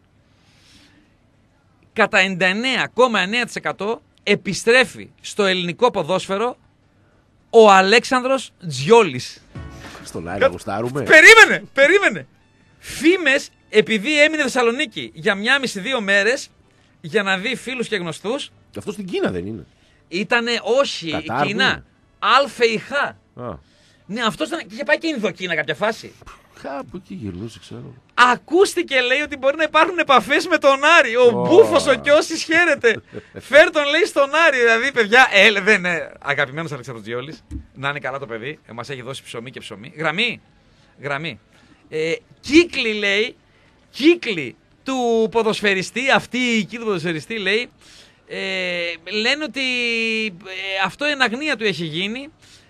Κατά 99,9% επιστρέφει στο ελληνικό ποδόσφαιρο ο Αλέξανδρος Τζιόλης. Στον Άρη γουστάρουμε. Περίμενε. Φήμες, επειδή έμεινε Θεσσαλονίκη για 1,5-2 μέρες για να δει φίλους και γνωστούς. Αυτό στην Κίνα δεν είναι. Ήτανε, όχι, Κατάρ, η Κίνα. Αλφεϊχά. Α. Ναι, αυτός ήταν, είχε πάει και Ινδοκίνα κάποια φάση. Κάπου εκεί γυρνούσε, ξέρω. Ακούστηκε, λέει, ότι μπορεί να υπάρχουν επαφές με τον Άρη. Ο Μπούφος, ο Κιώσης χαίρεται. Φέρ τον, λέει, στον Άρη. Δηλαδή, παιδιά, δεν είναι αγαπημένος Αλεξάνδρος Τζιόλης. Να είναι καλά το παιδί. Μας έχει δώσει ψωμί και ψωμί. Γραμμή. Κύκλοι, λέει, του ποδοσφαιριστή, αυτή η οική του ποδοσφαιριστή, λέει, λένε ότι αυτό εν αγνία του έχει γίνει.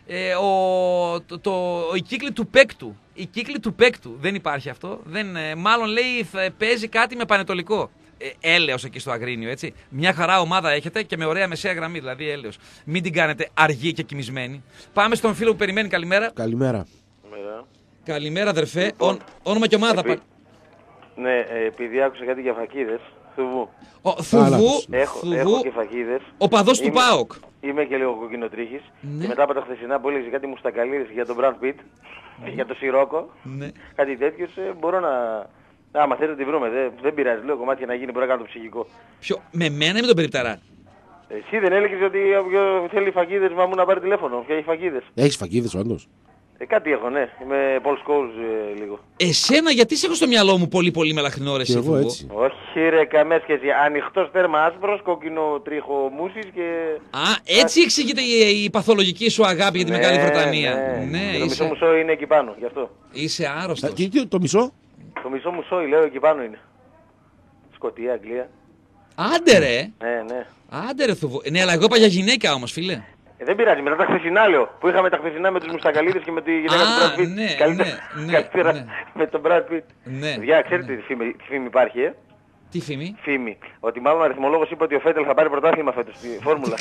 Η κύκλη του παίκτου. Η κύκλη του παίκτου. Δεν υπάρχει αυτό. Μάλλον, λέει, παίζει κάτι με πανετολικό. Έλεος εκεί στο Αγρίνιο, έτσι. Μια χαρά ομάδα έχετε και με ωραία μεσαία γραμμή, δηλαδή έλεος. Μην την κάνετε αργή και κοιμισμένη. Πάμε στον φίλο που περιμένει. Καλημέρα. Καλημέρα, αδερφέ. Όνομα και ομάδα. Ναι, επειδή άκουσα κάτι για φακίδες. Θουβού. Έχω και φακίδες. Ο παδός του ΠΑΟΚ. Είμαι και λίγο κοκκινοτρίχης. Ναι. Και μετά από τα χθεσινά που έλεγε κάτι μουστακαλίδες για τον Brad Pitt, για τον Σιρόκο, ναι. Κάτι τέτοιο, μπορώ να... Άμα θέλετε τη βρούμε, δεν πειράζει. Λέω κομμάτια να γίνει, μπορεί να κάνω το ψυχικό. Με μένα ή με τον Περιπταρά. Εσύ δεν έλεγες ότι θέλει φακίδες, μα μου να πάρει τηλέφωνο. Ποια έχει φακίδες. Έχεις φακίδες, όντως. Κάτι έχω, ναι. Είμαι Paul Scholes λίγο. Εσένα, γιατί σε έχω στο μυαλό μου πολύ μελαχρινό, ρε εσύ. Εγώ έτσι. Όχι, ρε, καμία σχέση. Ανοιχτός τέρμα άσπρος, κόκκινο τρίχο μουσης και. Έτσι εξηγείται η παθολογική σου αγάπη για τη Μεγάλη Βρετανία. Ναι, το μισό μου σόι είναι εκεί πάνω, γι' αυτό. Είσαι άρρωστος. Και το μισό. Το μισό μου σόι, λέω, εκεί πάνω είναι. Σκωτία, Αγγλία. Άντε ρε. Ναι. Άντε ρε Θουβού. Ναι, αλλά εγώ είπα για γυναίκα όμως, φίλε. Δεν πειράζει, μετά τα χθεσινά λέω. Που είχαμε τα χθεσινά με τους μουστακαλίδες και με τη γυναίκα του Brad Pitt. Ναι, καλύτερα με τον Brad Pitt. Ναι. Διά, ξέρετε τι φήμη υπάρχει, Τι φήμη? Φήμη. Ότι μάλλον ο αριθμολόγος είπε ότι ο Φέτελ θα πάρει πρωτάθλημα φέτος στη φόρμουλα.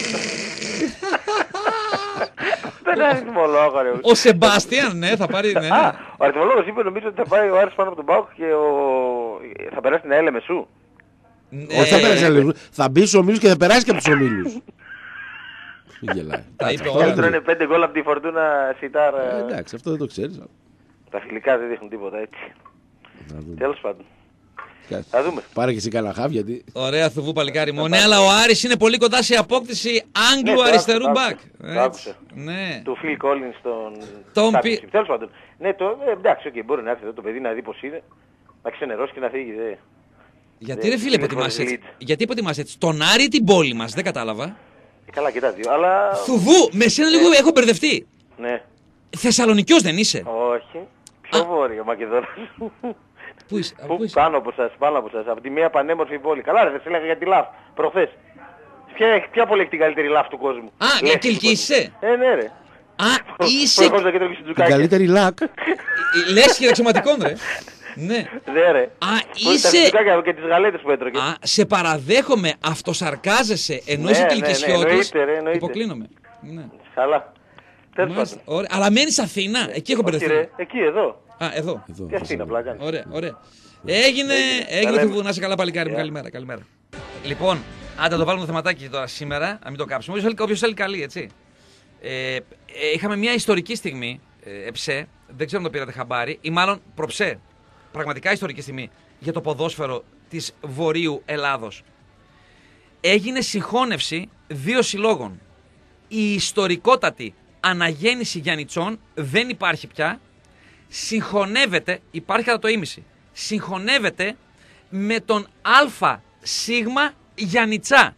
Δεν είναι αριθμολόγο, ρε. Ο Σεμπάστιαν, ναι, θα πάρει. Ναι. Ο αριθμολόγος είπε νομίζω ότι θα πάει ο Άρης πάνω από τον ΠΑΟΚ και θα περάσει την ΑΕΛ Μεσού. Όχι, θα περάσει την θα μπει στους ομίλους και θα περάσει και από τους ομίλους. Γελάει. Τα είπε όλα. Είναι 5 γκολ από τη Φορτούνα Σιτάρ. Εντάξει, αυτό δεν το ξέρεις. Τα φιλικά δεν δείχνουν τίποτα έτσι. Τέλος πάντων. Θα δούμε. Πάρε και εσύ κανένα χαβ γιατί. Ωραία, Θουβού, παλικάρι μου. Ναι, αλλά ο Άρης είναι πολύ κοντά σε απόκτηση Άγγλου αριστερού μπακ. Το άκουσα. Ναι. Του Phil Collins στον Championship. Τέλος πάντων. Ναι, εντάξει, μπορεί να έρθει εδώ το παιδί να δει πως είναι. Να ξενερώσει και να φύγει. Γιατί ρε φίλε υποτιμάσαι έτσι. Γιατί υποτιμάσαι έτσι. Τον Άρη ή την πόλη μας, δεν κατάλαβα. Καλά και τα δύο, αλλά... Θουβού, με σένα λίγο έχω μπερδευτεί. Ναι. Θεσσαλονικιός δεν είσαι? Όχι. Πιο βόρειο Μακεδόνας. Πού είσαι? Πάνω από σας, από τη μία πανέμορφη πόλη. Καλά ρε, σε έλεγα για τη ΛΑΦ, προχθές. Ποια πόλη έχει την καλύτερη ΛΑΦ του κόσμου? Κιλκίσαι? Ναι ρε. Είσαι... Την καλύτερη ΛΑΚ. Λες χειραξιωματικών ρε. Ναι. Ρε. Είσαι... και τις γαλέτες που έτρωγε. Σε παραδέχομαι, αυτοσαρκάζεσαι, ενώ είσαι κιλκισιώτης. Υποκλίνομαι. Καλά. Αλλά μένεις Αθήνα, εκεί έχω μπερδευτεί. Εκεί, εδώ. Εδώ. Τι Αθήνα, πλάκα. Ωραία. Έγινε Θουβού, να είσαι καλά παλικάρι μου, καλημέρα. Λοιπόν, άντε το βάλουμε το θεματάκι τώρα σήμερα, να μην το κάψουμε. Όποιος θέλει καλή, έτσι. Είχαμε μια ιστορική στιγμή, εψέ, δεν ξέρω αν το πήρατε χαμπάρι, ή μάλλον προψέ. Πραγματικά ιστορική στιγμή για το ποδόσφαιρο της Βορείου Ελλάδος. Έγινε συγχώνευση 2 συλλόγων. Η ιστορικότατη αναγέννηση Γιαννιτσών δεν υπάρχει πια συγχωνεύεται, υπάρχει κατά το ίμιση, συγχωνεύεται με τον Α Σίγμα Γιαννιτσά.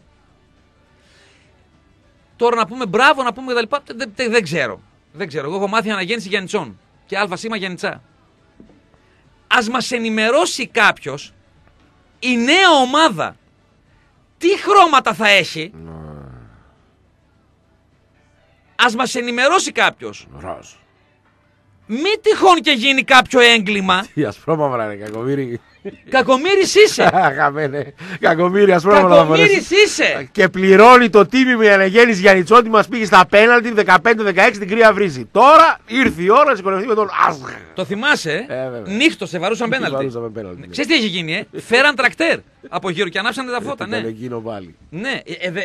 Τώρα να πούμε μπράβο, να πούμε κτλ. Δεν ξέρω. Δεν ξέρω. Εγώ έχω μάθει αναγέννηση Γιαννιτσών και Α Σίγμα Γιαννιτσά. Ας μας ενημερώσει κάποιος η νέα ομάδα τι χρώματα θα έχει. Ας μας ενημερώσει κάποιος. Ροζ. Μη τυχόν και γίνει κάποιο έγκλημα. Τι ασπρόμαυρα είναι, κακομοίρη. Κακομοίρης είσαι. Χαμένε. Κακομοίρη, ασπρόμαυρα θα φορέσει. Κακομοίρης είσαι. Και πληρώνει το τίμημα η αναγέννηση Γιαννιτσότη, μας πήγε στα πέναλτι 15-16 την κρύα βρύση. Τώρα ήρθε η ώρα να συγχωνευτεί με τον Άσγ. Το θυμάσαι, βέβαια. Νύχτωσε, βαρούσαν πέναλτι. Βαρούσαμε πέναλτι, ναι. Ξέρεις τι έχει γίνει, Φέραν τρακτέρ από γύρω και ανάψανε τα φώτα, ναι. Ήταν εκείνο πάλι. Ναι,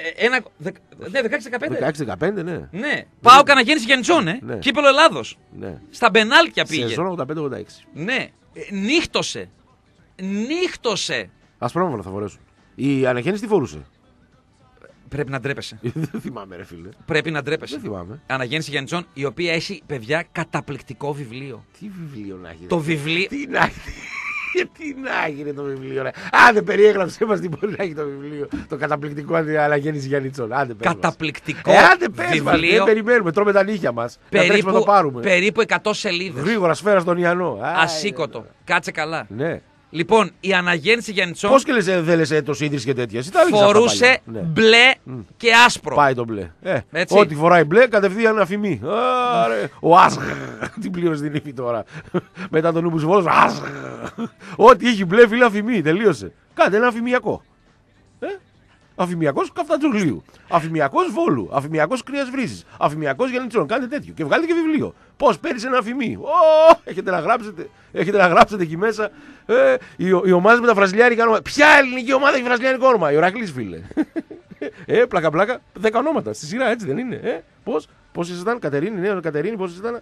16-15. 16-15, ναι. Ναι, πάω καναγέννηση Γιαννιτσών, Ναι. Κύπελλο Ελλάδος. Ναι. Στα μπενάλκια πήγε. Σεζόν 85-86. Ναι, νύχτωσε. Νύχτωσε. Ασπρόμαυρα θα φορέσουν. Η αναγέννηση τι φορούσε. Πρέπει να ντρέπεσαι. Δεν θυμάμαι, ρε φίλε. Πρέπει να ντρέπεσαι. Δεν θυμάμαι. Αναγέννηση Γιαννιτσών, η οποία έχει, παιδιά, καταπληκτικό βιβλίο. Τι βιβλίο να έχει. Το βιβλίο. Τι να έχει. Τι να έχει το βιβλίο, ρε. Άντε, περιέγραψε μας τι μπορεί να έχει το βιβλίο. Το καταπληκτικό αναγέννηση Γιαννιτσών. Άντε, πες μας. Καταπληκτικό Άντε, πες μας. βιβλίο. Δεν περιμένουμε. Τρώμε τα νύχια μας. Να τρέξουμε να το πάρουμε. Περίπου 100 σελίδες. Γρήγορα σφαίρα στον Ιαννό. Ασήκωτο. Κάτσε καλά. Ναι. Λοιπόν, η αναγέννηση Γιαννιτσών Πώς και λες, δεν λες έτος ίδρυση και τέτοια. φορούσε μπλε και άσπρο. Πάει το μπλε. Έτσι. Ό,τι φοράει μπλε κατευθείαν αφημί. Άρε. Ο Άσγ. Τι πλήρωσε την ύφη τώρα. Μετά τον νου σου Άσγ. Ό,τι έχει μπλε φίλε αφημί. Τελείωσε. Κάντε ένα αφημιακό. Αφημιακός Καφτατζογλίου. Αφημιακός Βόλου. Αφημιακός Κρύας Βρύσης. Αφημιακός Γιαννιτσών. Κάντε τέτοιο. Και βγάλετε και βιβλίο. Πώς πέρυσι ένα αφημί. Έχετε να γράψετε. Έχετε να γράψετε εκεί μέσα. Οι ομάδες με τα βραζιλιάρικα όνομα. Ποια ελληνική ομάδα έχει βραζιλιάρικο όνομα. Η Ορακλής, φίλε. Πλάκα. 10 ονόματα. Στη σειρά έτσι δεν είναι. Πώς ήσασταν, Κατερίνη, ναι, Κατερίνη, πώς ήσασταν.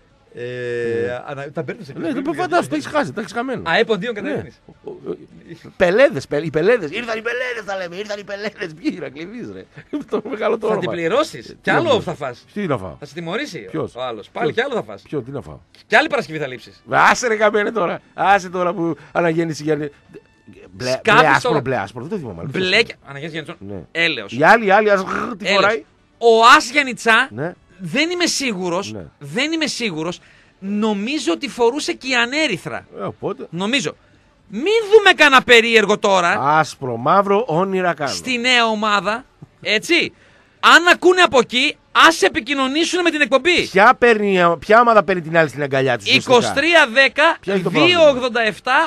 Τα παίρνω σε Ναι, το φαντάζομαι, το έχεις χάσει, το έχεις χαμένο. ΑΕΠΟ 2 Κατερίνης. Πελέδες, οι πελέδες. Ήρθαν οι πελέδες, τα λέμε. Ήρθαν οι πελέδες. Ποιοι Ηρακλήδης, ρε. Το μεγάλο το Θα όνομα. την πληρώσεις. Κι άλλο θα φας. Τι να φάω. Θα σε τιμωρήσει Ποιος? ο άλλος. Πάλι κι άλλο θα φας. Ποιο, τι να φάω. Κι άλλη Παρασκευή θα λείψεις. Άσε ρε καμένε τώρα. Άσε τώρα που αναγέννηση για. Μπλε άσπρο, δεν το θυμάμαι. Μπλε και. Αναγέννηση Γιαννιτσών. Έλεος. Η άλλη, τι φοράει. Ο Άς Γιαννιτσά Ναι. δεν είμαι σίγουρος. Ναι. Δεν είμαι σίγουρος. Νομίζω ότι φορούσε και η ανέρυθρα. Οπότε. Νομίζω. Μην δούμε κανένα περίεργο τώρα Άσπρο, μαύρο, όνειρα κάνω. στη νέα ομάδα. Έτσι. Αν ακούνε από εκεί, ας επικοινωνήσουν με την εκπομπή. Ποια ομάδα παίρνει την άλλη στην αγκαλιά του. 2310 Ποια έχει το 287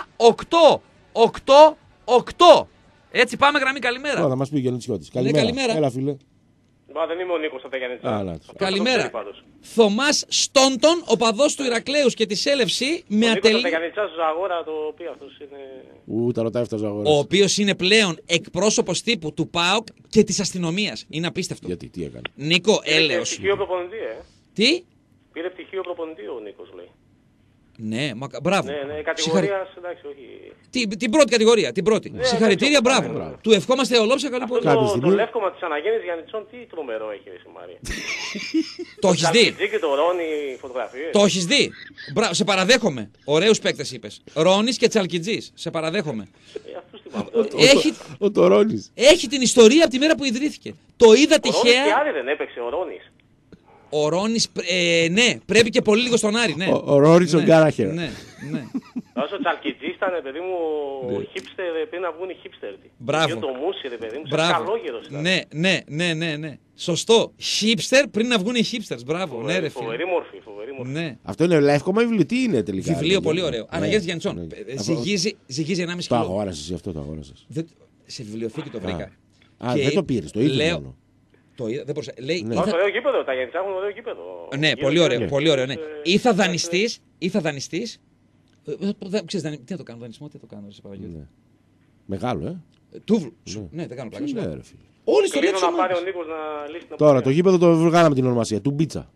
888. Έτσι πάμε γραμμή, καλημέρα. Θα μας πει ο Γιαννιτσιώτης. Καλημέρα. Έλα, φίλε. Μα δεν είμαι ο Νίκος από τα Γιαννιτσά. Καλημέρα. Θωμάς Στόντον, οπαδός του Ηρακλέους και της Έλευση με Ο Νίκος από τα ατελή. Γιαννιτσά Ζαγόρα, το οποίο αυτός είναι... Τα ρωτάει αυτά ο Ο οποίος είναι πλέον εκπρόσωπος τύπου του ΠΑΟΚ και της αστυνομίας. Είναι απίστευτο. Γιατί, τι έκανε. Νίκο, Πήρε έλεος. πτυχίο προπονητή, Τι? Πήρε πτυχίο προπονητή ο Νίκος, λέει. Ναι, μπράβο. Ναι, κατηγορία, εντάξει, όχι. Την πρώτη κατηγορία, την πρώτη. Συγχαρητήρια, ναι, μπράβο. ναι. Του ευχόμαστε ολόψυχα καλή πορεία. Το λεύκομα της αναγέννησης Γιαννιτσών, τι τρομερό έχει, ρε Μαρία. Το έχεις δει. Και το Ρόνι φωτογραφίες. Το έχεις δει. Σε παραδέχομαι. Ωραίους παίκτες είπες. Ρόνις και Τσαλκιτζής. Σε παραδέχομαι. Αυτούς τι πάμε. Ο Τωρώνης. Έχει την ιστορία από τη μέρα που ιδρύθηκε. Το είδα Ο Ρόνις και τυχαία. Άρη δεν έπαιξε, ο Ρόνις. Ο Ρόνις, ναι, πρέπει και πολύ λίγο στον Άρη. Ναι. Ο Ρόνις ο Γκάραχερ. Ναι. Όσο Τσαλκιτζής ήταν, παιδί μου, hipster, πριν να βγουν οι hipster. Μπράβο. Το μουσι, ρε παιδί μου, Μπράβο. καλόγερος ήταν. Ναι. Σωστό. Hipster πριν να βγουν οι hipsters. Μπράβο. Ναι, ρε φίλε. Φοβερή μορφή. Ναι. Αυτό είναι λεύκομα βιβλίο, τι είναι τελικά. Βιβλίο πολύ ωραίο. Αναγέννηση Γιαννιτσών. Ζυγίζει 1,5 Το κιλό. αγόρασες εσύ αυτό, το αγόρασες. Σε βιβλιοθήκη το βρήκα. Δεν το πήρες, το είδες μόνο. Το είδα, δεν μπορούσα. Λέει, Ωραίο γήπεδο, τα Γιαννιτσά έχουν ωραίο γήπεδο. Ναι, πολύ ωραίο, πολύ ωραίο, ναι. Ή θα δανειστείς. Ξέρεις, τι να το κάνω, δανεισμό, τι θα το κάνω, σε Παναγιώτη. Μεγάλο, Τούβλου. Ναι, δεν κάνω πλάκα. Όλη η ιστορία της να πάρει ο ομάδας. Νίκος να λύσει την Τώρα το γήπεδο το βγάλαμε την ονομασία του Μπίτσα.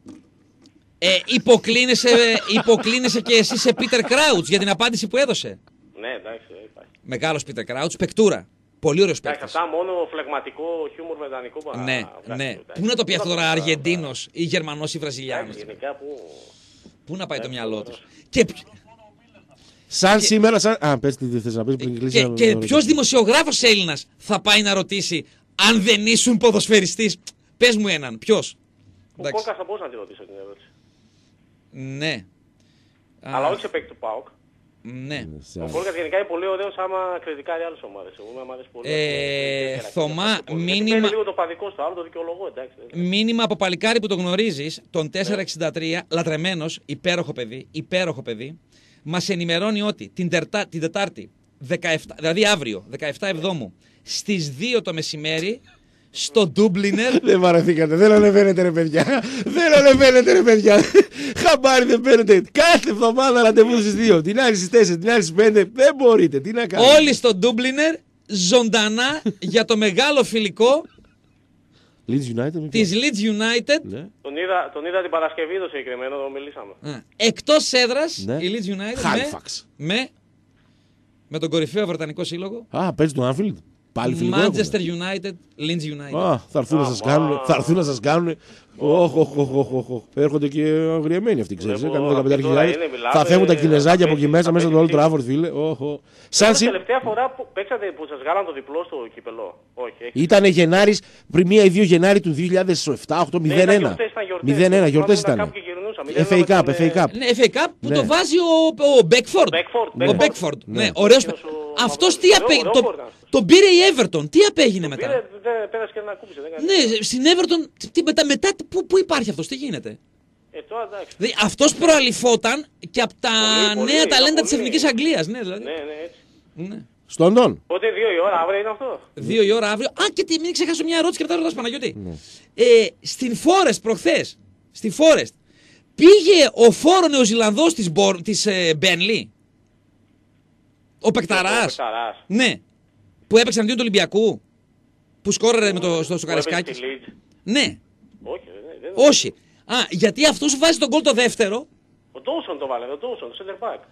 Υποκλίνεσαι και εσύ σε Πίτερ Κράουτς για την απάντηση που έδωσε. Ναι, εντάξει, υπάρχει. Μεγάλος Πίτερ Κράουτς, παικτούρα. Πολύ ωραίος Εντάξει, παίκτης. αυτά μόνο φλεγματικό χιούμορ βρετανικό Ναι. Πού να το πει αυτό τώρα, Αργεντίνος ή Γερμανός ή Βραζιλιάνος. Γενικά που... Πού να πάει το μυαλό τους. Και σήμερα. Πες τι θες να πεις πριν κλείσει. Και ποιος δημοσιογράφος Έλληνας θα πάει να ρωτήσει αν δεν ήσουν ποδοσφαιριστής? Πες μου έναν, ποιος? Ο Κόλκας θα μπορούσε να τη ρωτήσω την ερώτηση. Ναι. Αλλά όχι σε παίκτη του ΠΑΟΚ. Ναι. Ο Κόλκας γενικά είναι πολύ ωραίος άμα κριτικάρει άλλες ομάδες. Εγώ μου αρέσει πολύ. Θωμά, μήνυμα. Είναι λίγο το παδικό στο άλλο, το δικαιολογώ, εντάξει. Μήνυμα από παλικάρι που το γνωρίζεις, τον 463, λατρεμένος, υπέροχο παιδί, μας ενημερώνει ότι την Τετάρτη, 17, δηλαδή αύριο, 17 Εβδόμου, στις 2 το μεσημέρι, στο Ντούμπλινερ. Δεν βαρεθήκατε, δεν ανεβαίνετε ρε παιδιά. Δεν ανεβαίνετε ρε παιδιά. Χαμπάρι δεν παίρνετε. Κάθε εβδομάδα ραντεβού στις 2. Την άλλη στις 4, την άλλη στις 5. Δεν μπορείτε. Τι να κάνετε. Όλοι στο Ντούμπλινερ, ζωντανά για το μεγάλο φιλικό Leeds United, της Leeds United. Ναι. Τον είδα την Παρασκευή το συγκεκριμένο, το μιλήσαμε. Εκτός έδρας, ναι. η Leeds United Halifax. με τον κορυφαίο Βρετανικό σύλλογο. Παίζει τον Anfield. Πάλι φιλικό. Manchester United, Leeds United. Θα έρθουν να σας κάνουν. Έρχονται και αγριεμένοι αυτοί, ξέρεις. Κάνουν 15.000. Θα φεύγουν τα κινεζάκια από εκεί μέσα στο Old Trafford, φίλε. Σαν τελευταία φορά που παίξατε που σας βγάλαν το διπλό στο κύπελο. Ήταν Γενάρης, πριν 1 ή 2 Γενάρη του 2007-2008, 0-1. 0-1, γιορτές ήταν. FA Cup. Ναι, FA Cup που το βάζει ο Μπέκφορντ. Ο Μπέκφορντ. Ναι, ωραίος. Αυτός τι απέγινε. Τον πήρε η Everton. Τι απέγινε μετά? Πέρασε και ένα κούμπισε. Ναι, στην Everton μετά πού υπάρχει αυτός, τι γίνεται? Δηλαδή, αυτός προαλειφόταν και από τα νέα ταλέντα της Εθνικής Αγγλίας. Ναι, δηλαδή. Ναι. Στον Τον. Πότε 2 η ώρα αύριο είναι αυτό? 2 η ώρα αύριο. Μην ξεχάσω μια ερώτηση και μετά ρωτάς Παναγιώτη. Στην Forest προχθές, στη Forest, πήγε ο φόρο Νεοζηλανδός της Μπέρνλι. Ο Πεκταράς. Ναι. Που έπαιξε αντίον του Ολυμπιακού. Που σκόραρε στο Καρεσκάκι. Ναι. Όχι. Γιατί αυτός βάζει τον γκολ το δεύτερο. Ο Ντόουσον το βάλε, το center back.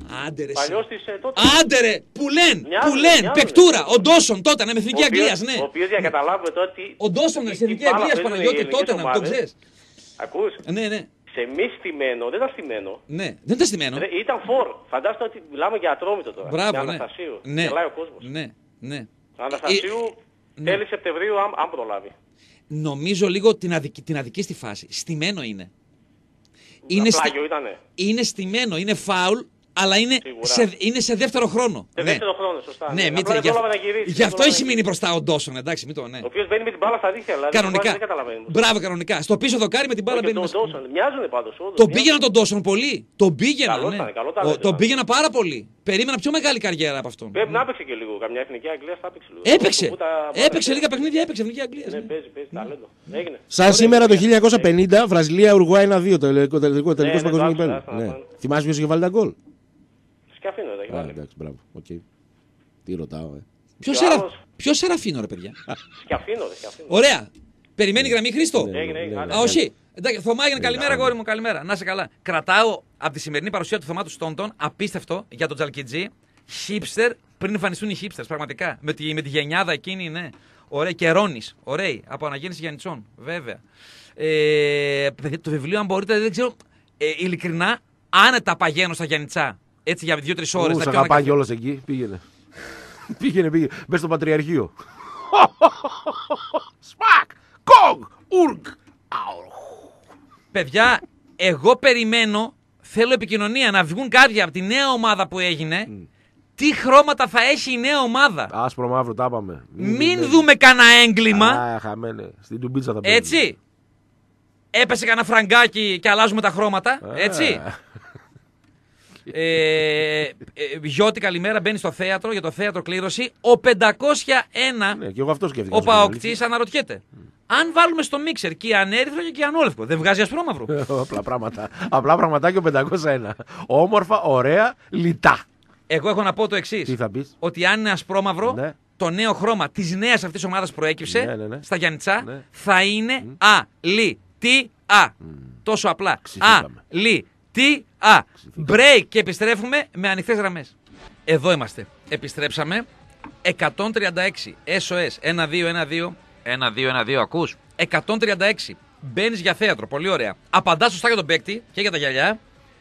Άντε ρε, που λένε, Πεκτούρα, ο Ντόσον τότε, με εθνική Αγγλίας, ναι. Ο οποίος για καταλάβουμε τώρα τι... Ο Ντόσον με εθνική Αγγλίας, Παναγιώτη, τότε να το ξέρεις. Ακούς? Ναι. Σε μη στημένο, δεν ήταν στημένο. Ναι, δεν ήταν στημένο. Ήταν φορ. Φαντάζομαι ότι μιλάμε για Ατρόμητο τώρα. Μπράβο, για ναι. Αναστασίου. Ναι. Γελάει ο κόσμος. Ναι. Αναστασίου τέλη Σεπτεμβρίου, αν προλάβει. Νομίζω λίγο την αδική στη φάση. Στημένο είναι. Πλάγιο ήτανε. Είναι στημένο, είναι φάουλ, αλλά είναι σε δεύτερο χρόνο. Σε δεύτερο χρόνο, σωστά. Ναι, γι' αυτό έχει μείνει μπροστά ο Ντόσον, εντάξει, μην το ναι. Ο οποίος μπαίνει με την μπάλα στα δίχτυα, δηλαδή. Κανονικά. Δεν καταλαβαίνει. Μπράβο, κανονικά. Στο πίσω δοκάρι με την μπάλα μπαίνει. Μοιάζουνε πάντως. Τον πήγαιναν τον Ντόσον πολύ. Τον πήγαινα πάρα πολύ. Περίμενα πιο μεγάλη καριέρα από αυτόν. Πρέπει να έπαιξε και λίγο. Καμιά εθνική Αγγλία θα έπαιξε λίγο. Έπαιξε λίγα παιχνίδια, έπαιξε εθνική Αγγλία. Ναι, παίζει ταλέντο. Έγινε. Σαν σήμερα το 1950, Βραζιλία-Ουρουάη 1-2, το τελικό παγκόσμιο κυπέλλο. Θυμάσαι ποιος είχε βάλει τα γκολ? Σκαφίνο δεν έχει βάλει. Εντάξει, μπράβο. Τι ρωτάω, Ποιο Σεραφίνο, ρε παιδιά? Σκαφίνο. Ωραία. Περιμένει γραμμή, Χρήστο. Έγινε. Όχι. Θωμά, έγινε καλημέρα, γόρι μου, καλημέρα. Να είσαι καλά. Κρατάω από τη σημερινή παρουσία του Θωμά του Στόντον, απίστευτο για τον Τζαλκιτζή. Χίπστερ, πριν εμφανιστούν οι χίπστερ, πραγματικά. Με τη γενιάδα εκείνη, ναι. Ωραία, και Ρόνης. Ωραίοι. Από αναγέννηση Γιαννιτσών, βέβαια. Το βιβλίο, αν μπορείτε, δεν ξέρω. Ειλικρινά, άνετα παγαίνω στα Γιαννιτσά. Έτσι για 2-3 ώρες. Σ' αγαπάει κιόλας εκεί, πήγαινε. πήγαινε. Μπες στο Πατριαρχείο. Σπακ! Κογ! Ουρκ! Παιδιά, εγώ περιμένω, θέλω επικοινωνία, να βγουν κάποια από τη νέα ομάδα που έγινε. Τι χρώματα θα έχει η νέα ομάδα. Άσπρο μαύρο, τα είπαμε. Μην δούμε κανένα έγκλημα. Χαμένε. Στην τουμπίτσα θα παίρνει. Έτσι. Έπεσε κανένα φραγκάκι και αλλάζουμε τα χρώματα. Έτσι. Γιώτη, καλημέρα. Μπαίνει στο θέατρο για το θέατρο κλήρωση. Ο 501. Ναι, και εγώ αυτό σκέφτηκα. Ο Παοκτής αναρωτιέται. Αν βάλουμε στο μίξερ και ανέρυθρο και ανόλευκο, δεν βγάζει ασπρόμαυρο? Απλά πράγματα. Απλά πραγματάκια 501. Όμορφα, ωραία, λιτά. Εγώ έχω να πω το εξής. Τι θα πεις? Ότι αν είναι ασπρόμαυρο, ναι. Το νέο χρώμα της νέας αυτής ομάδας προέκυψε ναι. στα Γιαννιτσά, ναι. Θα είναι αλητία. Τόσο απλά. Αλητία. Break και επιστρέφουμε με ανοιχτές γραμμές. Εδώ είμαστε. Επιστρέψαμε. 136 SOS 1212. 1212, ακούς? 136. Μπαίνεις για θέατρο. Πολύ ωραία. Απαντάς σωστά για τον παίκτη και για τα γυαλιά.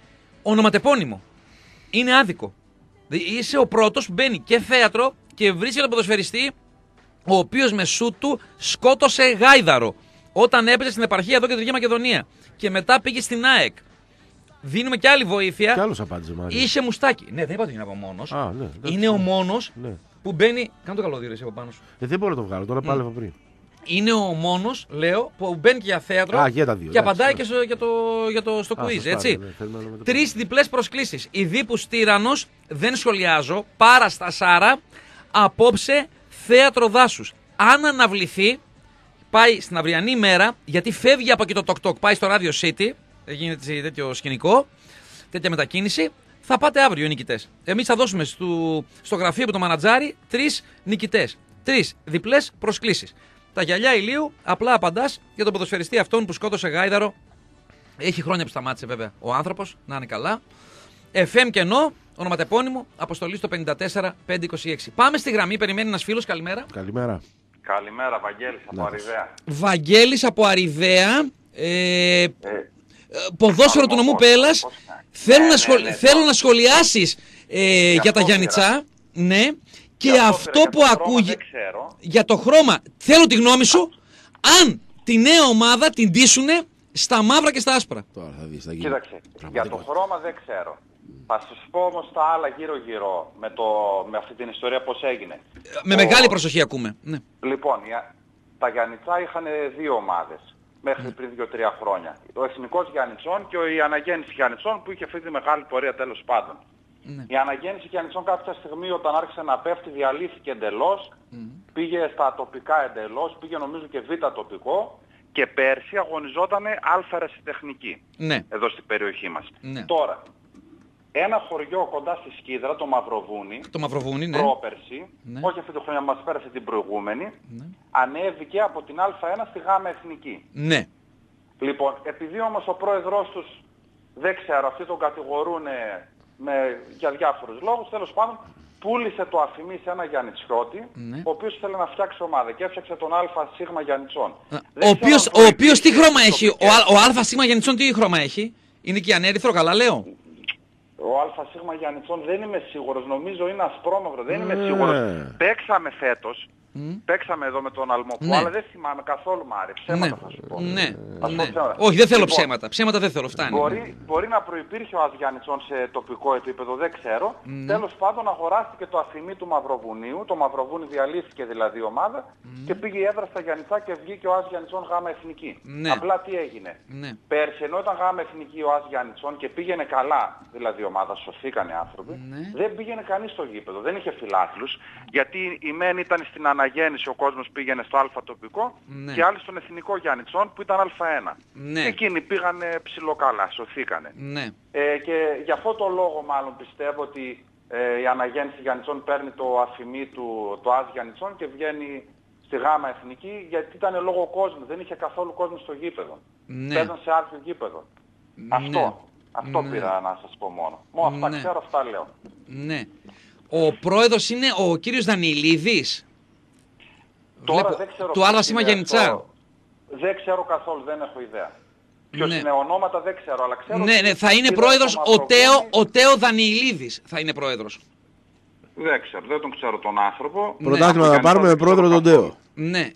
Ονοματεπώνυμο. Είναι άδικο. Είσαι ο πρώτος που μπαίνει και θέατρο και βρίσκει τον ποδοσφαιριστή ο οποίος με σούτ του σκότωσε γάιδαρο όταν έπαιζε στην επαρχία εδώ Κεντρική Μακεδονία. Και μετά πήγε στην ΑΕΚ. Δίνουμε και άλλη βοήθεια. Κι άλλος απάντησε μάλιστα. Είχε μουστάκι. Ναι, δεν είπα ότι είναι από μόνος. Ναι, είναι ο μόνος ναι. που μπαίνει. Κάνε το καλώδιο εσύ από πάνω σου. Δεν μπορώ να το βγάλω, τώρα πάλευα πριν. Είναι ο μόνος, λέω, που μπαίνει και για θέατρο για τα δύο, και απαντάει και στο quiz. Σωστά, Έτσι. ναι, 3 διπλές προσκλήσεις. Ιδίπους Τύραννος, δεν σχολιάζω. Πάρα στα Σάρα. Απόψε θέατρο δάσους. Αν αναβληθεί, πάει στην αυριανή ημέρα, γιατί φεύγει από εκεί το τοκ-τοκ, πάει στο Radio City. Γίνεται τέτοιο σκηνικό, τέτοια μετακίνηση. Θα πάτε αύριο οι νικητές. Εμείς θα δώσουμε στο γραφείο από το μανατζάρι 3 νικητές. 3 διπλές προσκλήσεις. Τα γυαλιά ηλίου, απλά απαντάς για τον ποδοσφαιριστή αυτόν που σκότωσε γάιδαρο. Έχει χρόνια που σταμάτησε βέβαια ο άνθρωπος, να είναι καλά. FM κενό, ονοματεπώνυμο, αποστολή στο 54526. Πάμε στη γραμμή, περιμένει ένας φίλος, καλημέρα. Καλημέρα. Καλημέρα, Βαγγέλης από Αριδαία. Βαγγέλης από Αριδαία. Ποδόσφαιρο του νομού Πέλλας. Θέλω να σχολιάσεις για τα Γιάννητσά. Ναι. Και αυτό που ακούγει για το χρώμα, θέλω τη γνώμη σου, αν τη νέα ομάδα την ντύσουνε στα μαύρα και στα άσπρα. Τώρα θα δεις, θα γίνει. Κοίταξε, για το χρώμα δεν ξέρω. Θα σας πω όμως τα άλλα γύρω-γύρω με αυτή την ιστορία πώς έγινε. Με μεγάλη προσοχή ακούμε. Ναι. Λοιπόν, τα Γιάννητσά είχαν 2 ομάδες μέχρι πριν 2-3 χρόνια. Ο Εθνικός Γιάννητσών και η Αναγέννηση Γιάννητσών που είχε αυτή τη μεγάλη πορεία τέλος πάντων. Ναι. Η Αναγέννηση Γιάννητσών κάποια στιγμή όταν άρχισε να πέφτει διαλύθηκε εντελώς, πήγε στα τοπικά εντελώς, πήγε νομίζω και β' τοπικό και πέρσι αγωνιζόταν α' ερασιτεχνική εδώ στην περιοχή μας. Ναι. Τώρα, ένα χωριό κοντά στη Σκίδρα, το Μαυροβούνι, ναι. πρόπερση, όχι αυτή τη χρονιά μας πέρασε την προηγούμενη, ανέβηκε από την Α1 στη Γ' Εθνική. Ναι. Λοιπόν, επειδή όμως ο πρόεδρος τους, δεν ξέρω, αυτοί τον κατηγορούν για διάφορους λόγους, τέλος πάντων, πούλησε το αφημί σε ένα Γιαννητσιώτη, ο οποίος ήθελε να φτιάξει ομάδα και έφτιαξε τον ΑΣ Γιαννητσών. Ο οποίος τι χρώμα έχει, ο ΑΣ Γιαννητσών τι χρώμα έχει, είναι και ανέρυθρο, καλά λέω. Ο ΑΣ Γιαννητσών δεν είμαι σίγουρος, νομίζω είναι ασπρόμαυρο, δεν είμαι σίγουρος. Παίξαμε φέτος, παίξαμε εδώ με τον Αλμοπό, αλλά δεν θυμάμαι καθόλου Μάρη. Ψέματα θα σου πω. Όχι, δεν θέλω ψέματα. Ψέματα δεν θέλω, φτάνει. Μπορεί να προϋπήρχε ο ΑΣ Γιαννητσών σε τοπικό επίπεδο, δεν ξέρω. Τέλος πάντων αγοράστηκε το αφημί του Μαυροβουνίου, το Μαυροβούνι διαλύθηκε δηλαδή η ομάδα και πήγε η έδρα στα Γιαννητσά και βγήκε ο ΑΣ Γιαννητσών Γ' Εθνική. Απλά τι έγινε. Πέρσι ενώ ήταν Γ' Εθνική ο ΑΣ Γιαννητσών και πήγαινε καλά δηλαδή η ομάδα, σωθήκαν οι άνθρωποι, δεν πήγαινε κανείς στο γήπεδο, δεν είχε φιλάθλους, γιατί η μεν ήταν στην Αναγέννηση, ο κόσμος πήγαινε στο Α τοπικό και άλλοι στον Εθνικό Γιαννητσών που ήταν Α1. Και εκείνοι πήγανε ψιλοκαλά, σωθήκανε. Και γι' αυτό το λόγο μάλλον πιστεύω ότι η Αναγέννηση Γιαννητσών παίρνει το αφημί του το ΑΣ Γιαννητσών και βγαίνει στη Γ' Εθνική, γιατί ήταν λόγω κόσμου, δεν είχε καθόλου κόσμο στο γήπεδο. Παίζαν σε άρχιο γήπεδο. Αυτό πήρα να σας πω μόνο. Αυτά ξέρω, αυτά λέω. Ναι. Ο πρόεδρος είναι ο κύριος Δανειλίδης. Τώρα δεν ξέρω του ΑΣ Γιαννητσά. Δεν ξέρω καθόλου, δεν έχω ιδέα. Ποιος είναι ονόματα δεν ξέρω, αλλά ξέρω... Ναι, θα είναι πρόεδρος ο Τέο Δανειλίδης θα είναι πρόεδρος. Δεν ξέρω, δεν τον ξέρω τον άνθρωπο. Πρωτάθλημα θα πάρουμε με πρόεδρο τον Τέο. Ναι,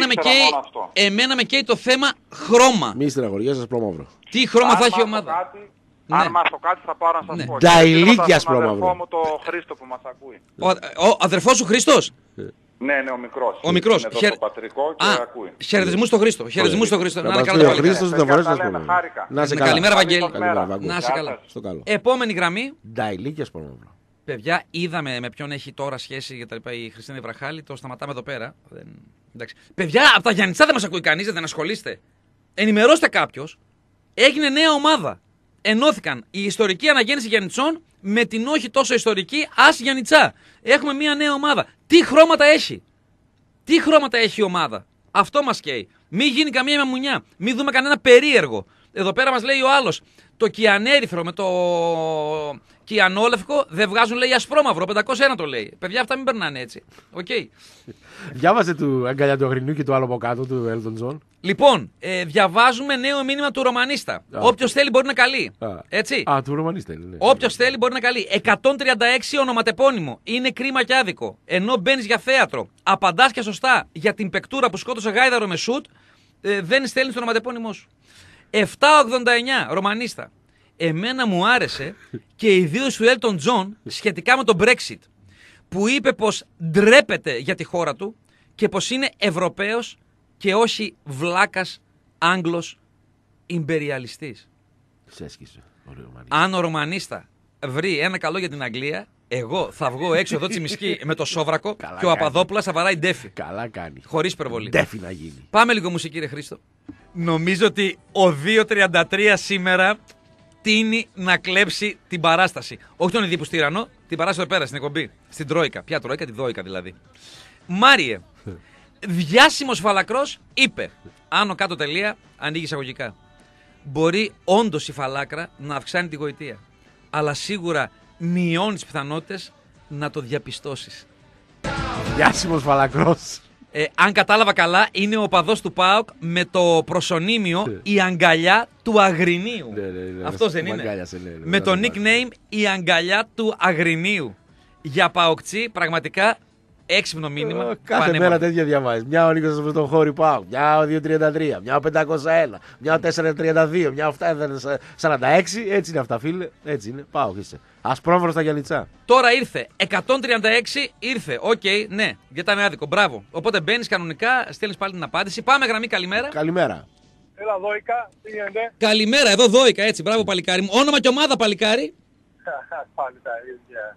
εμένα με καίει το θέμα χρώμα. Μη στεναχωριές σας, πρόμαυρο. Τι χρώμα θα έχει η ομάδα. Αν μάθω κάτι θα πάρω να σας πω. Τα ηλίκια πρόμαυρο. Τον αδερφό μου το Χρήστο που μας ακούει. Ο αδερφός σου Χρήστος. Ναι, ο μικρός. Ο μικρός. Είναι εδώ στο πατρικό και ακούει. Χαιρετισμούς στο Χρήστο. Χαιρετισμούς στο Χρήστο. Να είναι καλά το Χρήστος θα φορέσει να σε καλά. Καλημέρα, Βαγγέλη. Να σε καλά. Επόμενη γραμμή. Τα ηλίκια πρόμαυρο. Παιδιά, είδαμε με ποιον έχει τώρα σχέση για τα λοιπά η Χριστίνα Βραχάλη. Το σταματάμε εδώ πέρα. Παιδιά, από τα Γιαννητσά δεν μας ακούει κανείς, δεν ασχολείστε. Ενημερώστε κάποιος. Έγινε νέα ομάδα. Ενώθηκαν η ιστορική Αναγέννηση Γιαννητσών με την όχι τόσο ιστορική ΑΣ Γιαννητσά. Έχουμε μια νέα ομάδα. Τι χρώματα έχει. Τι χρώματα έχει η ομάδα. Αυτό μας καίει. Μην γίνει καμία μαμουνιά. Μην δούμε κανένα περίεργο. Εδώ πέρα μας λέει ο άλλος. Το κιανέριθρο με το κιανόλευκο δεν βγάζουν, λέει, ασπρόμαυρο. 501 το λέει. Παιδιά, αυτά μην περνάνε έτσι. Okay. Διάβασε του αγκαλιά του Αγρινού και το άλλο από κάτω του Elton John. Λοιπόν, διαβάζουμε νέο μήνυμα του Ρωμανίστα. Όποιος θέλει μπορεί να καλεί. Έτσι. Του Ρωμανίστα είναι. Ναι. Όποιος θέλει μπορεί να καλεί. 136 ονοματεπώνυμο. Είναι κρίμα και άδικο. Ενώ μπαίνεις για θέατρο, απαντάς και σωστά για την πεκτούρα που σκότωσε γάιδαρο με σουτ, δεν στέλνεις το ονοματεπώνυμό σου. 789 Ρωμανίστα. Εμένα μου άρεσε και ιδίως του Elton John σχετικά με το Brexit, που είπε πως ντρέπεται για τη χώρα του και πως είναι Ευρωπαίος και όχι βλάκας Άγγλος ιμπεριαλιστής. Ξέσκησε. Αν ο Ρωμανίστα βρει ένα καλό για την Αγγλία, εγώ θα βγω έξω εδώ Τσιμισκή με το Σόβρακο και ο Απαδόπουλας θα βαράει ντέφι. Καλά κάνει. Χωρίς υπερβολή. Ντέφι να γίνει. Πάμε λίγο μουσική, ρε Χρήστο. Νομίζω ότι ο 2.33 σήμερα τείνει να κλέψει την παράσταση. Όχι τον Ιδίπου Στήρανο, την παράσταση εδώ πέρα στην εκπομπή. Στην Τρόικα. Ποια Τρόικα, τη Δόικα δηλαδή. Μάριε, διάσημος φαλακρός είπε, άνω κάτω τελεία, ανοίγει εισαγωγικά. Μπορεί όντως η φαλάκρα να αυξάνει τη γοητεία, αλλά σίγουρα μειώνει τις πιθανότητες να το διαπιστώσεις. Διάσημος φαλακρός. Αν κατάλαβα καλά, είναι ο οπαδός του ΠΑΟΚ με το προσωνύμιο «Η αγκαλιά του Αγρινίου». Ναι. Αυτός δεν είναι? Με το nickname «Η αγκαλιά του Αγρινίου». Για ΠΑΟΚτσί, πραγματικά έξυπνο μήνυμα. Κάθε μέρα τέτοια διαβάζεις. Μια ο Νίκος στο χώρι ΠΑΟΚ, μια ο 2.33, μια ο 501, μια ο 4.32, μια ο 7.46. Έτσι είναι αυτά, φίλε. Έτσι είναι. ΠΑΟΚ είσαι. Ασπρόμαυρο στα Γιαννιτσά. Τώρα ήρθε 136, ήρθε. Οκ, ναι, γιατί ήταν άδικο. Μπράβο. Οπότε μπαίνεις κανονικά, στέλνεις πάλι την απάντηση. Πάμε γραμμή, καλημέρα. Καλημέρα. Έλα, Δόικα, τι γίνεται? Καλημέρα, εδώ Δόικα, έτσι. Μπράβο, παλικάρι μου. Όνομα και ομάδα, παλικάρι. Πάλι τα ίδια.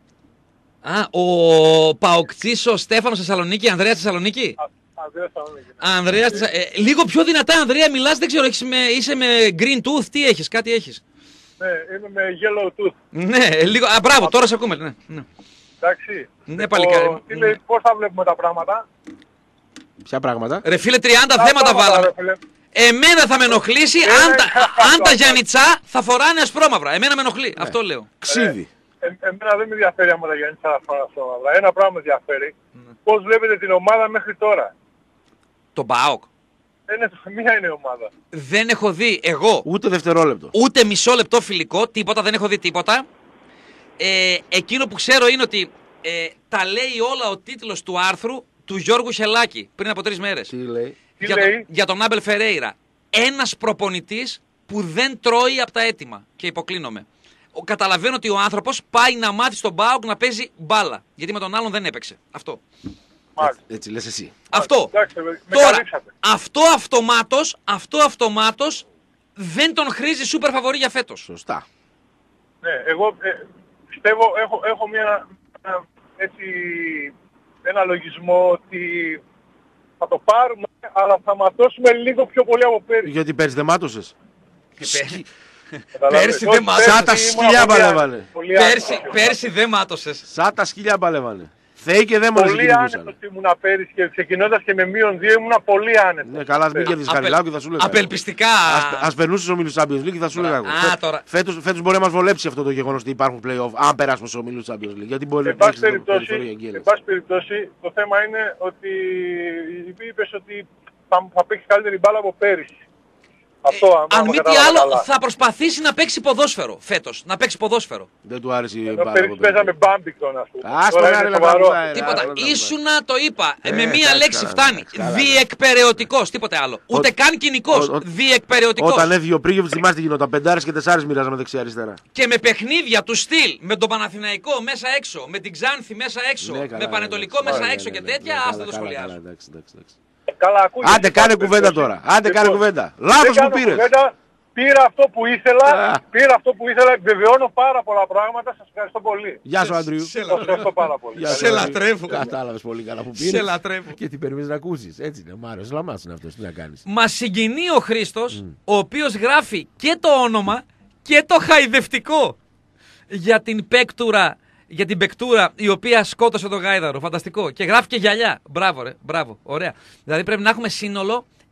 Α, ο Παοκτσής, ο Στέφανος Θεσσαλονίκη, Ανδρέας Θεσσαλονίκη. Ανδρέας, λίγο πιο δυνατά, Ανδρέα, μιλάς, δεν ξέρω, είσαι με green tooth, τι έχεις, κάτι έχεις? Ναι, είμαι με yellow tooth. Ναι, λίγο, μπράβο, τώρα σε ακούμε. Ναι. Εντάξει. Ναι, παλικάρι. Τι λέει, πώς θα βλέπουμε τα πράγματα? Ποια πράγματα? Ρε φίλε, 30 θέματα βάλαμε. Εμένα θα με ενοχλήσει αν τα Γιαννιτσά θα φοράνε ασπρόμαυρα. Εμένα με ενοχλεί, αυτό λέω. Ξύδι. Εμένα δεν με ενδιαφέρει άμα τα Γιάννη θα φοράνε ασπρόμαυρα. Ένα πράγμα με ενδιαφέρει. Πώς βλέπετε την ομάδα μέχρι τώρα? Το ΠΑΟΚ. Μία είναι η ομάδα. Δεν έχω δει εγώ Ούτε δευτερόλεπτο. ούτε μισό λεπτό φιλικό, τίποτα, δεν έχω δει τίποτα. Εκείνο που ξέρω είναι ότι τα λέει όλα ο τίτλος του άρθρου του Γιώργου Χελάκη πριν από 3 μέρες. Τι λέει? Για τον Άμπελ Φερέιρα. Ένας προπονητής που δεν τρώει από τα έτοιμα. Και υποκλίνομαι. Καταλαβαίνω ότι ο άνθρωπος πάει να μάθει στον ΠΑΟΚ να παίζει μπάλα. Γιατί με τον άλλον δεν έπαιξε. Αυτό. Έτσι λες εσύ. Αυτό. Εντάξει, Τώρα, αυτό αυτομάτως δεν τον χρήζει σούπερ φαβορί για φέτος. Σωστά. Ναι, εγώ πιστεύω, έχω ένα λογισμό ότι θα το πάρουμε, αλλά θα ματώσουμε λίγο πιο πολύ από πέρυσι. Γιατί πέρυσι δεν μάτωσες? Πέρσι δεν μάτωσες. Σαν τα σκυλιά παλεύανε. Πέρσι δεν μάτωσες. Σαν τα σκυλιά παλεύανε. Θεοί και δαίμονες πολύ κυνηγούσαν. άνετος ήμουνα πέρυσι και ξεκινώντας και με -2 ήμουνα πολύ άνετος. Ναι, καλά, μην κερδίσεις Χαριλάου και θα σου λέγα. Απελπιστικά. Ας περνούσες ο ομίλους Champions League και θα σου λέγα εγώ. Φέτος μπορεί να μας βολέψει αυτό το γεγονός ότι υπάρχουν play-off, αν περάσουμε στους ομίλους Champions League. Γιατί μπορεί εν πάση περιπτώσει, το θέμα είναι ότι είπες ότι θα παίξει καλύτερη μπάλα από πέρυσι. Αν μη τι άλλο, θα προσπαθήσει να παίξει ποδόσφαιρο φέτος. Να παίξει ποδόσφαιρο. Δεν του άρεσε η μπάλα. Πέρυσι παίζαμε μπάμπικον, ας πούμε. Τίποτα. Ήσουνα, το είπα. Με μία λέξη φτάνει. Διεκπεραιωτικός. Τίποτε άλλο. Ούτε καν κοινικός. Διεκπεραιωτικός. Όταν έφυγε ο Πρίγεβιτς, θυμάστε τι γινόταν. 5 και 4 μοιράζαμε δεξιά-αριστερά. Και με παιχνίδια του στυλ. Με τον Παναθηναϊκό μέσα έξω. Με την Ξάνθη μέσα έξω. Με Πανετολικό μέσα έξω και τέτοια. Άστα το σχολιάζω. Καλά, άντε κάνε κουβέντα τώρα. Άντε κάνε κουβέντα. Λάθος που πήρες. Πήρα αυτό που ήθελα. Βεβαιώνω πάρα πολλά πράγματα. Σας ευχαριστώ πολύ. Γεια σου, Άντριου. Σας ευχαριστώ πάρα πολύ. Σε λατρεύω. Κατάλαβες πολύ καλά που πήρες. Σε λατρεύω. Και τι περιμένεις να ακούσεις. Έτσι είναι. Ο Μάριος Λαμάς είναι αυτός. Τι να κάνεις. Μας συγκινεί ο Χρήστος, ο οποίος γράφει και το όνομα και το χαϊδευτικό για την πέκτουρα. Για την πεκτούρα η οποία σκότωσε τον γάιδαρο. Φανταστικό. Και γράφει και γυαλιά. Μπράβο, ρε. Μπράβο. Ωραία. Δηλαδή πρέπει να έχουμε σύνολο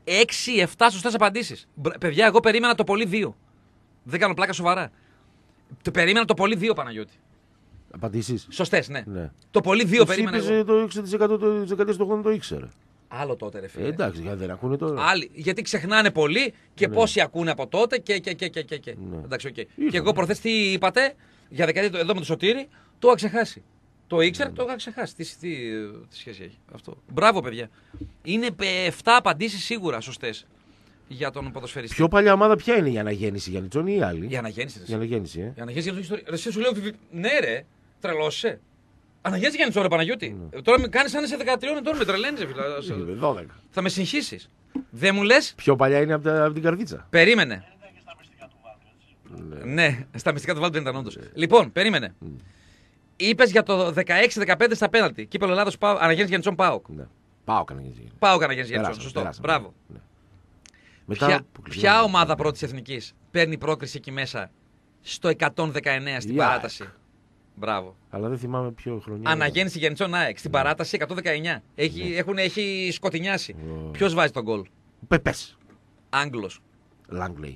6-7 σωστές απαντήσεις. Παιδιά, εγώ περίμενα το πολύ 2. Δεν κάνω πλάκα σοβαρά. Το περίμενα το πολύ 2, Παναγιώτη. Απαντήσεις. Σωστές, ναι. Το πολύ 2 περίμενα. Εγώ. Το 6% της δεκαετίας του 80 το ήξερε. Άλλο τότε, ρε φίλε. Εντάξει, γιατί δεν ακούνε τώρα. Άλλοι, γιατί ξεχνάνε πολύ και πόσοι ακούνε από τότε και. Ναι. Εντάξει, okay. Και εγώ προχθές τι είπατε για δεκαετία εδώ με το Σωτήρι, το είχα ξεχάσει. Το ήξερα, το είχα ξεχάσει. Τι σχέση έχει αυτό. Μπράβο, παιδιά. Είναι 7 απαντήσεις σίγουρα σωστές για τον ποδοσφαιριστή. Πιο παλιά ομάδα ποια είναι, η Αναγέννηση Γιαννιτσόνη ή άλλη? Η Αναγέννηση. Η Αναγέννηση, Η Αναγέννηση για το ιστορία. Σου λέω, ναι, ρε, τρελώσαι. Αναγέννηση Γιάννη τώρα, Παναγιώτη. Τώρα με κάνει σαν είσαι 13 ετών, με τρελαίνεις, φίλε. 12. Θα με συγχύσεις. Δεν μου λες. Πιο παλιά είναι από την Καρδίτσα. Περίμενε. Ναι, στα μυστικά του Βάλτου δεν ήταν όντως. Λοιπόν, περίμενε. Είπες για το 16-15 στα πέναλτι. Κύπελλο Ελλάδος, Αναγέννηση Γιαννιτσόν, ΠΑΟΚ. ΠΑΟΚ Αναγέννηση. ΠΑΟΚ Αναγέννηση Γιαννιτσόν, σωστό. Μπράβο. Ποια ομάδα πρώτης εθνικής παίρνει πρόκριση εκεί μέσα στο 119 στην παράταση? Μπράβο. Αλλά δεν θυμάμαι ποιο χρονιά. Αναγέννηση Γιαννιτσόν ΑΕΚ στην παράταση 119. Έχει σκοτεινιάσει. Ποιος βάζει τον γκολ? Πεπές. Άγγλος. Λάγκλεϊ.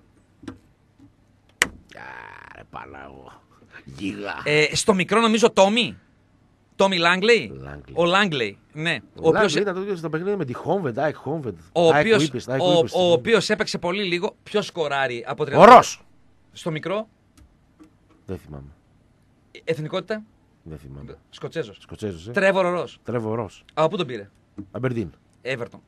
Άρε Παναγώ. Γίγα. Στο μικρό νομίζω Τόμι Λάγκλεϊ. Ο Λάγκλεϊ, ναι. Ο οποίος ήταν το στο παιχνίδι με τη Χόμβεντ, ΑΕΚ Χόμβεντ. Ο οποίος έπαιξε πολύ λίγο. Ποιος σκοράρει από 30? Ο Ρος. Στο μικρό. Δεν θυμάμαι. Εθνικότητα. Δεν θυμάμαι. Σκοτσέζος. Τρέβορ Ρος. Από πού τον πήρε? Αμπερντίν. Everton.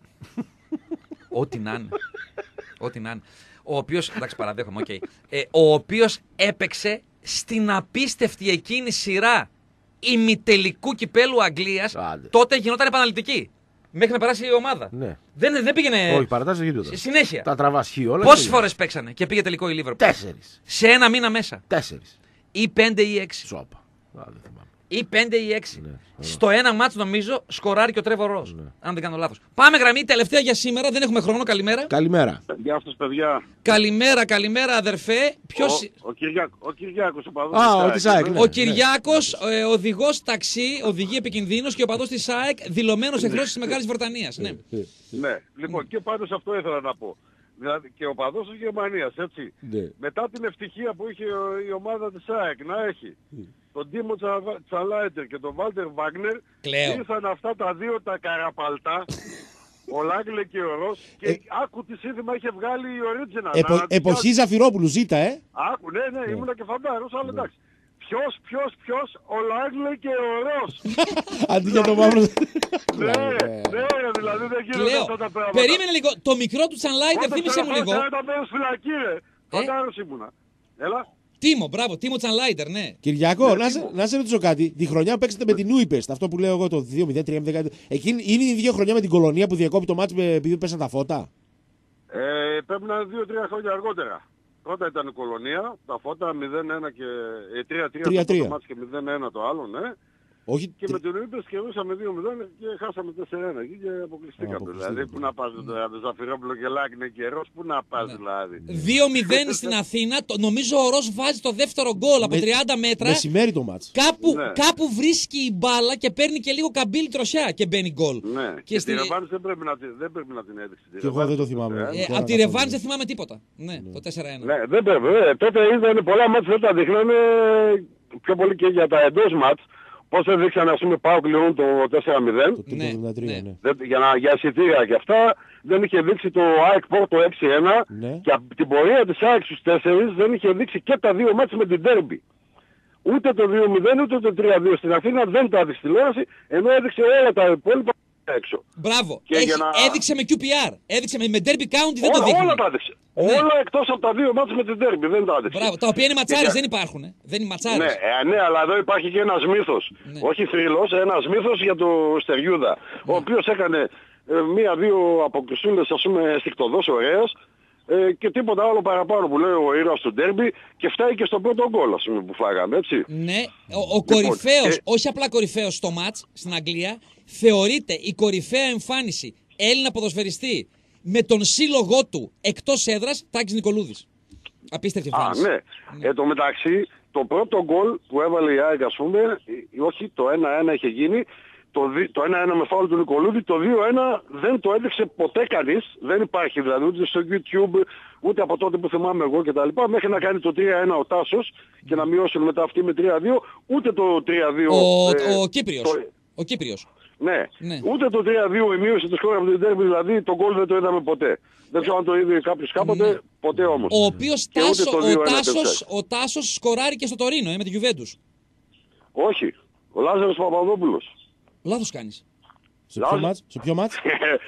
Ό,τι να είναι. Ό,τι να είναι. Ο οποίος, εντάξει, παραδέχομαι, οκ. Ο οποίος έπαιξε στην απίστευτη εκείνη σειρά ημιτελικού κυπέλου Αγγλίας. Τότε γινόταν επαναληπτική. Μέχρι να περάσει η ομάδα. Ναι. Δεν πήγαινε. Όχι, παρατάσσεται γινόταν. Συνέχεια. Τα τραβάς χι όλα. Πόσες φορές παίξανε και πήγε τελικό η Λίβερπουλ? 4. Σε ένα μήνα μέσα. 4. Ή 5 ή 6. Σόπα. Δεν θυμάμαι. Ή 5 ή 6. Ναι, στο ένα μάτς νομίζω σκοράρει και ο Τρέβορ Ρος. Ναι. Αν δεν κάνω λάθος. Πάμε γραμμή, τελευταία για σήμερα. Δεν έχουμε χρόνο. Καλημέρα. Καλημέρα. Γεια σας, παιδιά. Καλημέρα, αδερφέ. Ποιος... Ο Κυριάκος, ο παδός της ΑΕΚ. Ο Κυριάκος, οδηγός ταξί, οδηγεί επικινδύνος και ο παδός της ΑΕΚ, δηλωμένος εχθρός της Μεγάλης Βρετανίας. Ναι. Ναι, λοιπόν, και πάντως αυτό ήθελα να πω. Δηλαδή και ο παδός της Γερμανίας, έτσι. Ναι. Μετά την ευτυχία που είχε η ομάδα της ΑΕΚ να έχει τον Τίμο Τσαλάιτερ και τον Βάλτερ Βάγνερ, ήρθαν αυτά τα δύο τα καραπαλτά, ο Λάγκλε και ο Ρος, και άκου τι σύνθημα είχε βγάλει η Original. Εποχή Ζαφυρόπουλου, ζήτα, Άκου, ναι, ήμουνα και φαντάρος, αλλά εντάξει. Ποιος, ο Λάγκλε και ο Ρος. Αντί για το μαύρο. Ναι, δηλαδή δεν γίνονται αυτά τα πράγματα. Περίμενε λίγο, το μικρό του Τσανλάιτερ θύμισε μου λίγο. Όταν πέρας φυλακή, φαντάρος ήμουνα. Έλα. Τίμο Τσανλάιτερ, ναι. Κυριακό, να σε ρωτήσω κάτι. Τη χρονιά που παίξατε με την Ούιπεστ, αυτό που λέω εγώ το 2-0-3-0, εκείνη είναι η ίδια χρονιά με την Κολονία που διακόπη το μάτς επειδή πέσαν τα φώτα? Πρέπει να είναι 2-3 χρόνια αργότερα. Πρώτα ήταν η Κολονία, τα φώτα 0-1 και 3-3 το μάτς και 0-1 το άλλο, ναι. Όχι, και με τον Ούιπεστ κερδίσαμε 2-0 και χάσαμε 4-1 εκεί και αποκλειστήκαμε. Δηλαδή, πού να πας τώρα, το Ζαφυρόπουλο και Λάκνε και Ρος, πού να πας δηλαδή. 2-0 στην Αθήνα, νομίζω ο Ρος βάζει το δεύτερο γκολ από 30 μέτρα. Μεσημέρι το μάτς. Κάπου βρίσκει η μπάλα και παίρνει και λίγο καμπύλη τροσιά και μπαίνει γκολ. Ναι, και τη Ρεβάνς δεν πρέπει να την έδειξει. Και εγώ δεν το θυμάμαι. Από τη Ρεβάνς δεν θυμάμαι τίποτα. Ναι, το 4-1. Ναι, δεν πρέπει. Τότε είδαν πολλά μάτς, δεν τα δείχνανε πιο πολύ και για τα εντός μάτς. Πώς έδειξαν, ας πούμε, ΠΑΟΚ Λιόν το 4-0. Ναι. Για εισιτήρια και αυτά. Δεν είχε δείξει το ΑΕΚ Πόρτο 6-1. Ναι. Και από την πορεία της ΑΕΚ στους 4 δεν είχε δείξει και τα δύο μάτς με την Ντέρμπι. Ούτε το 2-0 ούτε το 3-2 στην Αθήνα δεν το έδειξε τηλεόραση, ενώ έδειξε όλα τα υπόλοιπα έξω. Μπράβο. Έδειξε με QPR. Έδειξε με Derby County, δεν το δείχνει. Όλα τα έδειξε. Ναι. Όλα εκτός από τα δύο μάτς με την Derby δεν τα έδειξε. Μπράβο. Τα οποία είναι ματσάρες, δεν υπάρχουν. Δεν είναι ματσάρες. Ναι, αλλά εδώ υπάρχει και ένας μύθος. Ναι. Όχι θρύλος, ένας μύθος για το Στεριούδα. Ναι. Ο οποίος έκανε μία-δύο αποκριστούλες, ας πούμε, στικτοδός ωραίες. Και τίποτα άλλο παραπάνω που λέει ο ήρωας του ντέρμπι και φτάει και στο πρώτο γκολ, ας πούμε, που φάγαμε, έτσι. Ναι, ο κορυφαίος, όχι απλά κορυφαίος στο μάτς στην Αγγλία, θεωρείται η κορυφαία εμφάνιση Έλληνα ποδοσφαιριστή με τον σύλλογό του εκτός έδρας, Τάκης Νικολούδης. Απίστευτη εμφάνιση. Ναι. Το μεταξύ, το πρώτο γκολ που έβαλε η ΑΕΚ, ας πούμε, όχι το 1-1 είχε γίνει, Το 1-1 με φάουλ του Νικολούδη, το 2-1 δεν το έδειξε ποτέ κανείς. Δεν υπάρχει δηλαδή ούτε στο YouTube, ούτε από τότε που θυμάμαι εγώ κτλ. Μέχρι να κάνει το 3-1 ο Τάσος και να μειώσουν μετά αυτοί με 3-2, ούτε το 3-2. Ο Κύπριος. Ναι. Ούτε το 3-2 η μείωση του σκορ από την Ντέρμπι, δηλαδή το γκολ δεν το είδαμε ποτέ. Δεν ξέρω αν το είδε κάποιος κάποτε, ποτέ όμως. Ο οποίος ο Τάσος σκοράρει και στο Τωρίνο με τη Γιουβέντους. Όχι. Ο Λάζαρος Παπαδόπουλος. Λάθος κάνεις. Σε ποιο μάτς?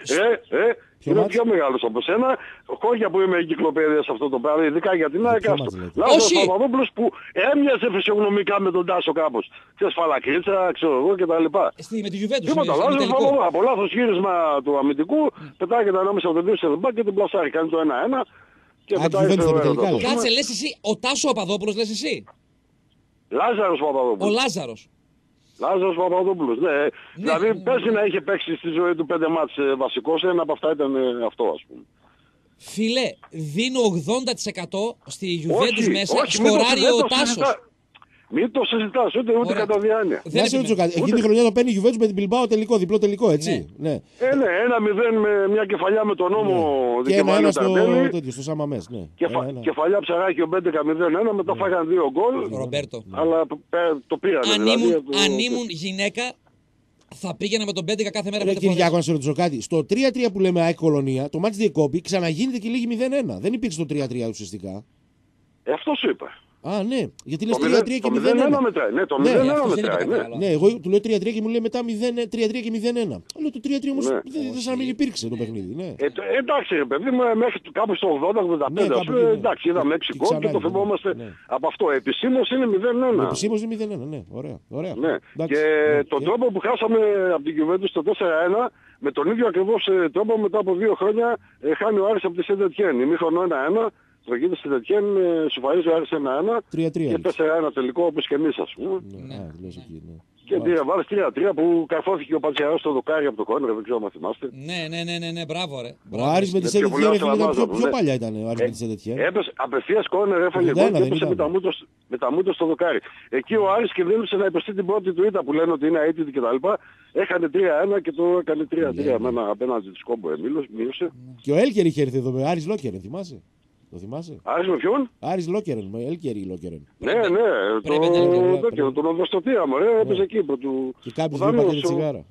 Είναι πιο μεγάλος από σένα. Χώρια που είμαι εγκυκλοπαίδεια σε αυτό το πράγμα, ειδικά για την ΑΕΚ. Λάζαρος Παπαδόπουλος που έμοιαζε φυσιογνωμικά με τον Τάσο κάπως. Ξέρεις, φαλακρίτσα, ξέρω εγώ κτλ. Με τη Γιουβέντους. Τίποτα. Λάζαρος Παπαδόπουλος από λάθος γύρισμα του αμυντικού, πετάγεται ανάμεσα από τον δύο σερμπάκ και την πλασάρει. Κάνει το 1-1 και πετάει στο έρωτο. Κάτσε, λες εσύ, ο Τάσο Παπαδόπουλος λες εσύ. Λάζαρος Παπαδόπουλος. Ο Λάζαρος. Λάζαρος Παπαδόπουλος, ναι. Δηλαδή πέρσι να είχε παίξει στη ζωή του 5 μάτς βασικός, ένα από αυτά ήταν αυτό, ας πούμε. Φίλε, δίνω 80% στη Γιουβέντους μέσα, σκοράρει ο Τάσος. Μην το συζητάς, ούτε κατά διάνοια. Δεν σε ρωτήσω κάτι. Εκείνη τη χρονιά το παίρνει η Γιουβέντους με την Μπιλμπάο τελικό, διπλό τελικό, έτσι. Ναι, 1-0 με μια κεφαλιά με τον νόμο δικαιωμένο Ταρντέλη. Στο Σαμαμές, ναι. Κεφαλιά ψαράκι ο 11-0-1, μετά φάγαν 2 γκολ. Ρομπέρτο. Αλλά το πήραν. Αν ήμουν γυναίκα, θα πήγαινα με τον 11 κάθε μέρα. Κυριάκο, να σε ρωτήσω κάτι. Στο 3-3 που λέμε ΑΕΚ Κολονία, το μάτς διεκόπη, ξαναγίνεται και λίγη 0-1. Δεν υπήρξε το 3-3 ουσιαστικά. Αυτό σου είπα. Α, ναι, γιατί λες 3-3 και 0-1. Ναι, το 0-1 μετράει. Ναι, εγώ του λέω 3-3 και μου λέει μετά 3-3 και 0-1. Λέω το 3-3 όμως δεν σαν να μην υπήρξε το παιχνίδι. Ναι. Εντάξει, ρε παιδί μου, μέχρι κάπου στο 80-85. Εντάξει, είδαμε 6 γκολ και το θυμόμαστε από αυτό. Επισήμως είναι 0-1. Επισήμως είναι 0-1, ναι, ωραία. Και τον τρόπο που χάσαμε από την Γιουβέντους το 4-1, με τον ίδιο ακριβώς τρόπο μετά από 2 χρόνια χάνει ο Άρης από τη Σεντετιέν. Ημίχρονο 1-1. Προκείται στη Τετιέν, σουφαρίζει ο Άρης 1-1 και 4-1 τελικό όπως και εμείς, ας πούμε. Και βάλες 3-3 που καρφώθηκε ο Πατσιαρός στο δοκάρι από το κόρνερ, δεν ξέρω αν θυμάστε. Ναι, μπράβο ρε. Ο Άρης με τη Σεντετιέν πιο παλιά ήταν ο Άρης με τη Σεντετιέν. Έπεσε απευθείας κόρνερ, έφαγε γκολ και έπεσε με τα μούτρα στο δοκάρι. Εκεί ο Άρης κινδύνευσε να υποστεί την πρώτη του ήττα που λένε ότι είναι αίτητη κτλ. Έχανε 3-1 και το έκανε 3-3 με ένα απέναντι της κόμπο μίλωσε. Και ο Έλκερ είχε έρθει εδώ με Άρης Λόκερεν, θυμάσαι. Το θυμάσαι? Άρης με ποιον? Άρης Λόκερεν, με Έλκερη Λόκερεν. Ναι, τον Οδοστοτία μου, έπαιζε εκεί του. Και κάπισε 2 πακέτα τσιγάρα.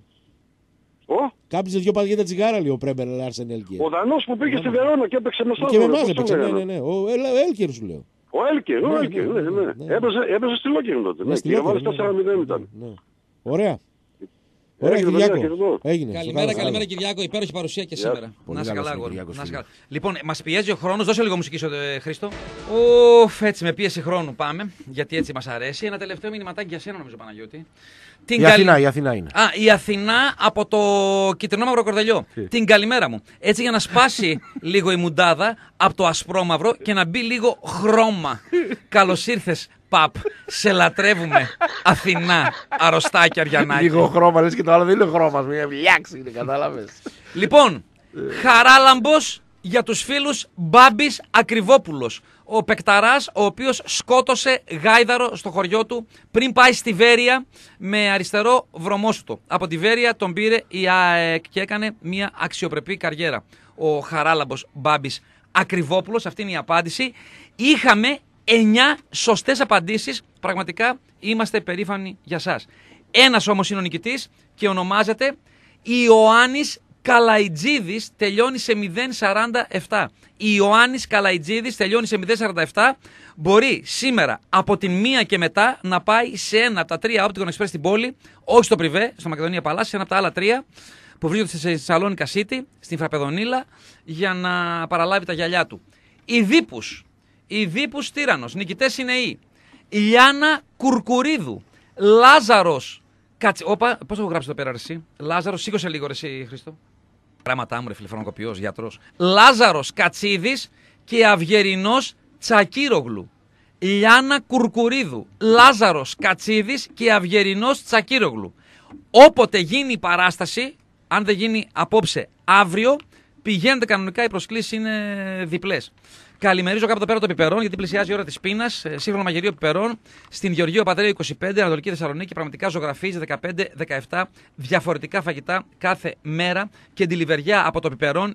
Κάπισε 2 πακέτα τσιγάρα, λέει ο Πρέμπερ Λάρσεν Έλκερ. Ο Δανός που πήγε στη Βερόνα και έπαιξε με Στάδιο. Και με εμάς έπαιξε, ναι. Ο Έλκερ σου λέω. Ο Έλκερ, ναι. Έπαιζε στη Λόκερεν τότε. Και έβαλε 4-0 ήταν. Ωραία. Ωραία, Κυριάκο. Καλημέρα Κυριάκο, υπέροχη παρουσία και σήμερα. Να είσαι καλά, αγόρι. Λοιπόν, μας πιέζει ο χρόνος, δώσε λίγο μουσική στο Χρήστο. Έτσι με πίεση χρόνου πάμε, γιατί έτσι μας αρέσει. Ένα τελευταίο μηνυματάκι για σένα, νομίζω, Παναγιώτη. Η Αθηνά είναι. Η Αθηνά από το κυτρινό μαύρο κορδελιό. Την καλημέρα μου. Έτσι για να σπάσει λίγο η μουντάδα από το ασπρόμαυρο και να μπει λίγο χρώμα. Καλώς ήρθες, Παπ. Σε λατρεύουμε. Αθηνά, αρρωστάκι Αριανάκη. Λίγο χρώμα, λες και το άλλο δεν είναι χρώμα. Μια βλιάξη είναι, κατάλαβες. Λοιπόν, Χαράλαμπος για τους φίλους Μπάμπης Ακριβόπουλος. Ο παικταράς ο οποίος σκότωσε γάιδαρο στο χωριό του πριν πάει στη Βέρεια με αριστερό βρωμόσουτο. Από τη Βέρεια τον πήρε η ΑΕΚ και έκανε μια αξιοπρεπή καριέρα. Ο Χαράλαμπος Μπάμπης Ακριβόπουλος, αυτή είναι η απάντηση. Είχαμε 9 σωστές απαντήσεις. Πραγματικά είμαστε περήφανοι για σας. Ένας όμως είναι ο νικητής και ονομάζεται Ιωάννης Καλαϊτζίδης, τελειώνει σε 047. Ιωάννης Καλαϊτζίδης τελειώνει σε 047. Μπορεί σήμερα από την 1 και μετά να πάει σε ένα από τα 3 Opticon Express στην πόλη, όχι στο Πριβέ, στο Μακεδονία Παλάσι, σε ένα από τα άλλα 3 που βρίσκονται στη Θεσσαλόνικα City, στην Φραπεδονίλα, για να παραλάβει τα γυαλιά του. Η Δίπους Τύρανος. Νικητές είναι οι Λιάννα Κουρκουρίδου, Λάζαρος πώς έχω γράψει εδώ πέρα, εσύ. Λάζαρος, σήκωσε λίγο, εσύ, Χρήστο. Γράμματά μου, ρε φίλε, φαρμακοποιός, γιατρός. Λάζαρος Κατσίδης και Αυγερινός Τσακύρογλου. Λιάννα Κουρκουρίδου, Λάζαρος Κατσίδης και Αυγερινός Τσακύρογλου. Όποτε γίνει η παράσταση, αν δεν γίνει απόψε, αύριο, Πηγαίνετε κανονικά, οι προσκλήσεις είναι διπλές. Καλημερίζω κάπου εδώ πέρα το πιπερών, γιατί πλησιάζει η ώρα της πείνας. Σύγχρονο μαγειρίο πιπερών στην Γεωργίου Πατρέου 25, Ανατολική Θεσσαλονίκη. Πραγματικά ζωγραφίζει 15-17 διαφορετικά φαγητά κάθε μέρα και ντιλιβεριά από το πιπερών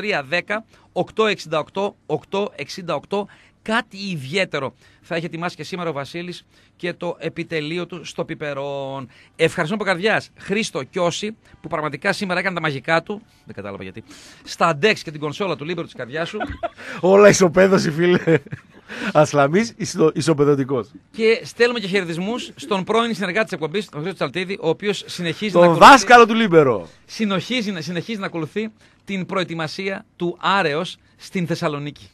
2310-868-868. Κάτι ιδιαίτερο θα έχει ετοιμάσει και σήμερα ο Βασίλης και το επιτελείο του στο πιπερών. Ευχαριστώ από καρδιάς Χρήστο Κιώση που πραγματικά σήμερα έκανε τα μαγικά του. Δεν κατάλαβα γιατί. Στα Dex και την κονσόλα του Λίμπερο της καρδιάς σου. Όλα ισοπαίδωση, φίλε. Ασλαμής, ισοπεδωτικός. Και στέλνουμε και χαιρετισμούς στον πρώην συνεργάτη της εκπομπής, τον Χρήστο Τσαλτίδη, ο οποίος συνεχίζει τον δάσκαλο του Λίμπερο. Συνεχίζει να ακολουθεί την προετοιμασία του Άρεος στην Θεσσαλονίκη.